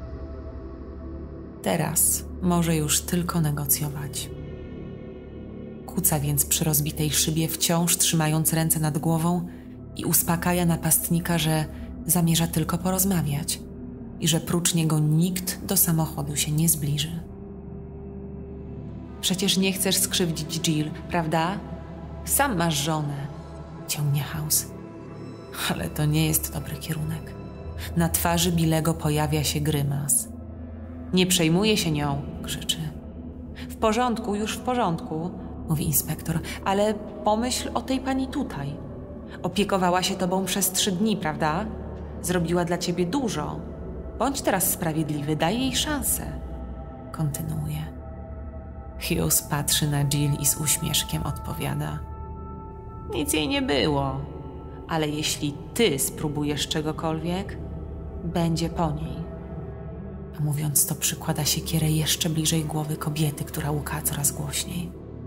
Teraz może już tylko negocjować. Kuca więc przy rozbitej szybie, wciąż trzymając ręce nad głową i uspokaja napastnika, że zamierza tylko porozmawiać i że prócz niego nikt do samochodu się nie zbliży. Przecież nie chcesz skrzywdzić Jill, prawda? Sam masz żonę, ciągnie House. Ale to nie jest dobry kierunek. Na twarzy Billego pojawia się grymas. Nie przejmuje się nią, krzyczy. W porządku, już w porządku, mówi inspektor, ale pomyśl o tej pani tutaj. Opiekowała się tobą przez trzy dni, prawda? Zrobiła dla ciebie dużo. Bądź teraz sprawiedliwy, daj jej szansę. Kontynuuje. Hughes patrzy na Jill i z uśmieszkiem odpowiada. Nic jej nie było, ale jeśli ty spróbujesz czegokolwiek, będzie po niej. A mówiąc to, przykłada siekierę jeszcze bliżej głowy kobiety, która łuka coraz głośniej.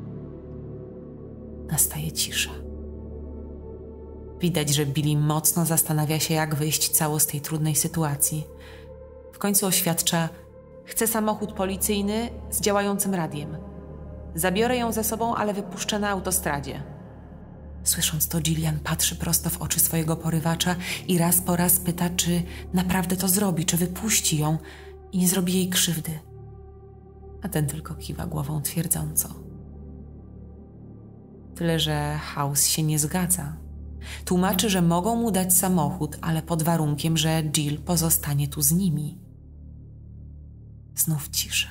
Nastaje cisza. Widać, że Billy mocno zastanawia się, jak wyjść cało z tej trudnej sytuacji. W końcu oświadcza: chcę samochód policyjny z działającym radiem. Zabiorę ją ze sobą, ale wypuszczę na autostradzie. Słysząc to, Gillian patrzy prosto w oczy swojego porywacza i raz po raz pyta, czy naprawdę to zrobi, czy wypuści ją i nie zrobi jej krzywdy. A ten tylko kiwa głową twierdząco. Tyle, że House się nie zgadza. Tłumaczy, że mogą mu dać samochód, ale pod warunkiem, że Jill pozostanie tu z nimi. Znów cisza.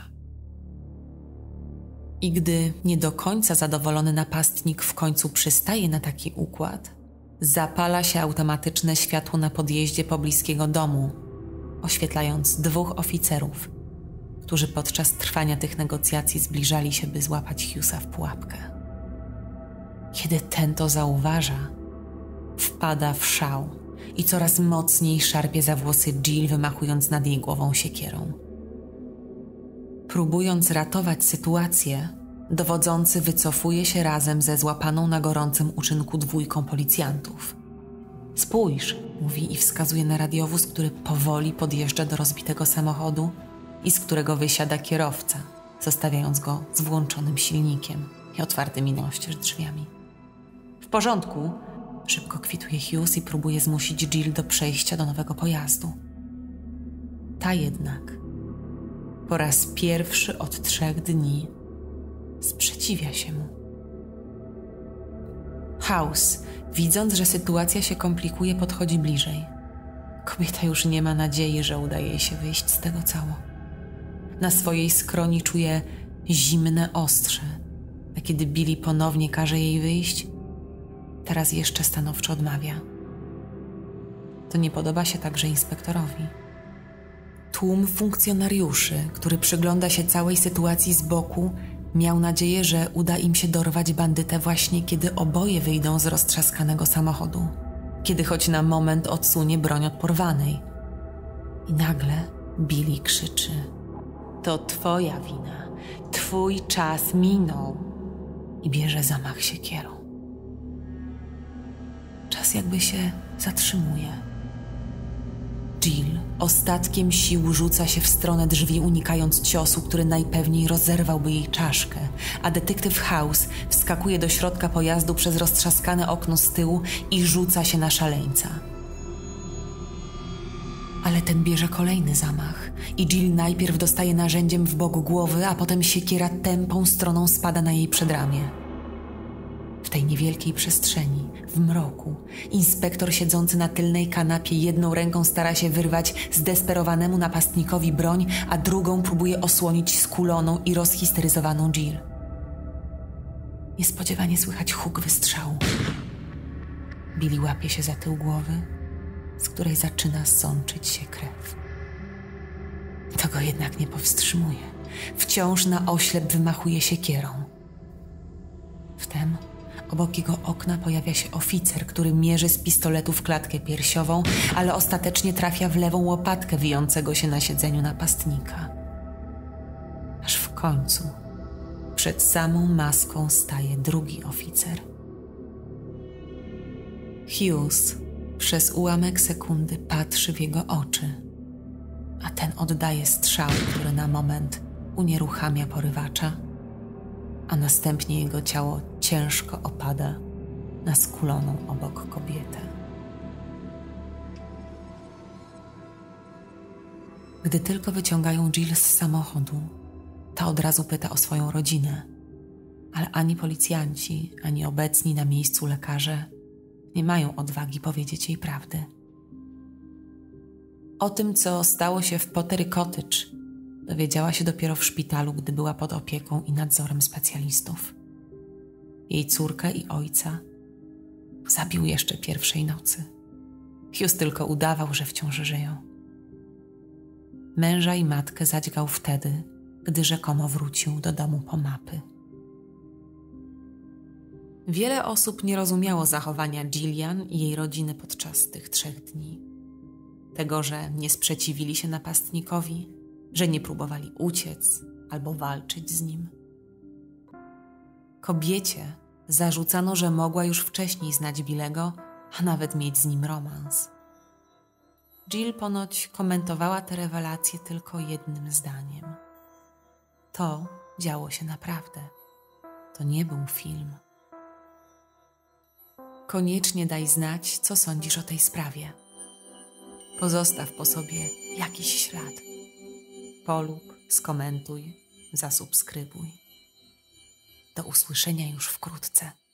I gdy nie do końca zadowolony napastnik w końcu przystaje na taki układ, zapala się automatyczne światło na podjeździe pobliskiego domu, oświetlając dwóch oficerów, którzy podczas trwania tych negocjacji zbliżali się, by złapać Hughesa w pułapkę. Kiedy ten to zauważa, wpada w szał i coraz mocniej szarpie za włosy Jill, wymachując nad jej głową siekierą. Próbując ratować sytuację, dowodzący wycofuje się razem ze złapaną na gorącym uczynku dwójką policjantów. Spójrz, mówi i wskazuje na radiowóz, który powoli podjeżdża do rozbitego samochodu i z którego wysiada kierowca, zostawiając go z włączonym silnikiem i otwartymi na oścież drzwiami. W porządku, szybko kwituje Hughes i próbuje zmusić Jill do przejścia do nowego pojazdu. Ta jednak po raz pierwszy od trzech dni sprzeciwia się mu. House, widząc, że sytuacja się komplikuje, podchodzi bliżej. Kobieta już nie ma nadziei, że uda jej się wyjść z tego cało. Na swojej skroni czuje zimne ostrze, a kiedy Billy ponownie każe jej wyjść, teraz jeszcze stanowczo odmawia. To nie podoba się także inspektorowi. Tłum funkcjonariuszy, który przygląda się całej sytuacji z boku, miał nadzieję, że uda im się dorwać bandytę właśnie kiedy oboje wyjdą z roztrzaskanego samochodu, kiedy choć na moment odsunie broń od porwanej. I nagle Billy krzyczy: to twoja wina, twój czas minął, i bierze zamach siekierą. Czas jakby się zatrzymuje. Jill ostatkiem sił rzuca się w stronę drzwi, unikając ciosu, który najpewniej rozerwałby jej czaszkę, a detektyw House wskakuje do środka pojazdu przez roztrzaskane okno z tyłu i rzuca się na szaleńca. Ale ten bierze kolejny zamach i Jill najpierw dostaje narzędziem w bok głowy, a potem siekiera tępą stroną spada na jej przedramię. W tej niewielkiej przestrzeni, w mroku, inspektor siedzący na tylnej kanapie jedną ręką stara się wyrwać zdesperowanemu napastnikowi broń, a drugą próbuje osłonić skuloną i rozhisteryzowaną Jill. Niespodziewanie słychać huk wystrzału. Billy łapie się za tył głowy, z której zaczyna sączyć się krew. To go jednak nie powstrzymuje. Wciąż na oślep wymachuje siekierą. Wtem obok jego okna pojawia się oficer, który mierzy z pistoletu w klatkę piersiową, ale ostatecznie trafia w lewą łopatkę wijącego się na siedzeniu napastnika. Aż w końcu przed samą maską staje drugi oficer. Hughes przez ułamek sekundy patrzy w jego oczy, a ten oddaje strzał, który na moment unieruchamia porywacza, a następnie jego ciało ciężko opada na skuloną obok kobietę. Gdy tylko wyciągają Jill z samochodu, ta od razu pyta o swoją rodzinę, ale ani policjanci, ani obecni na miejscu lekarze nie mają odwagi powiedzieć jej prawdy. O tym, co stało się w Pottery Cottage, dowiedziała się dopiero w szpitalu, gdy była pod opieką i nadzorem specjalistów. Jej córkę i ojca zabił jeszcze pierwszej nocy. Hughes tylko udawał, że wciąż żyją. Męża i matkę zadźgał wtedy, gdy rzekomo wrócił do domu po mapy. Wiele osób nie rozumiało zachowania Gillian i jej rodziny podczas tych trzech dni. Tego, że nie sprzeciwili się napastnikowi, że nie próbowali uciec albo walczyć z nim. Kobiecie zarzucano, że mogła już wcześniej znać Billego, a nawet mieć z nim romans. Jill ponoć komentowała te rewelacje tylko jednym zdaniem. To działo się naprawdę. To nie był film. Koniecznie daj znać, co sądzisz o tej sprawie. Pozostaw po sobie jakiś ślad. Polub, skomentuj, zasubskrybuj. Do usłyszenia już wkrótce.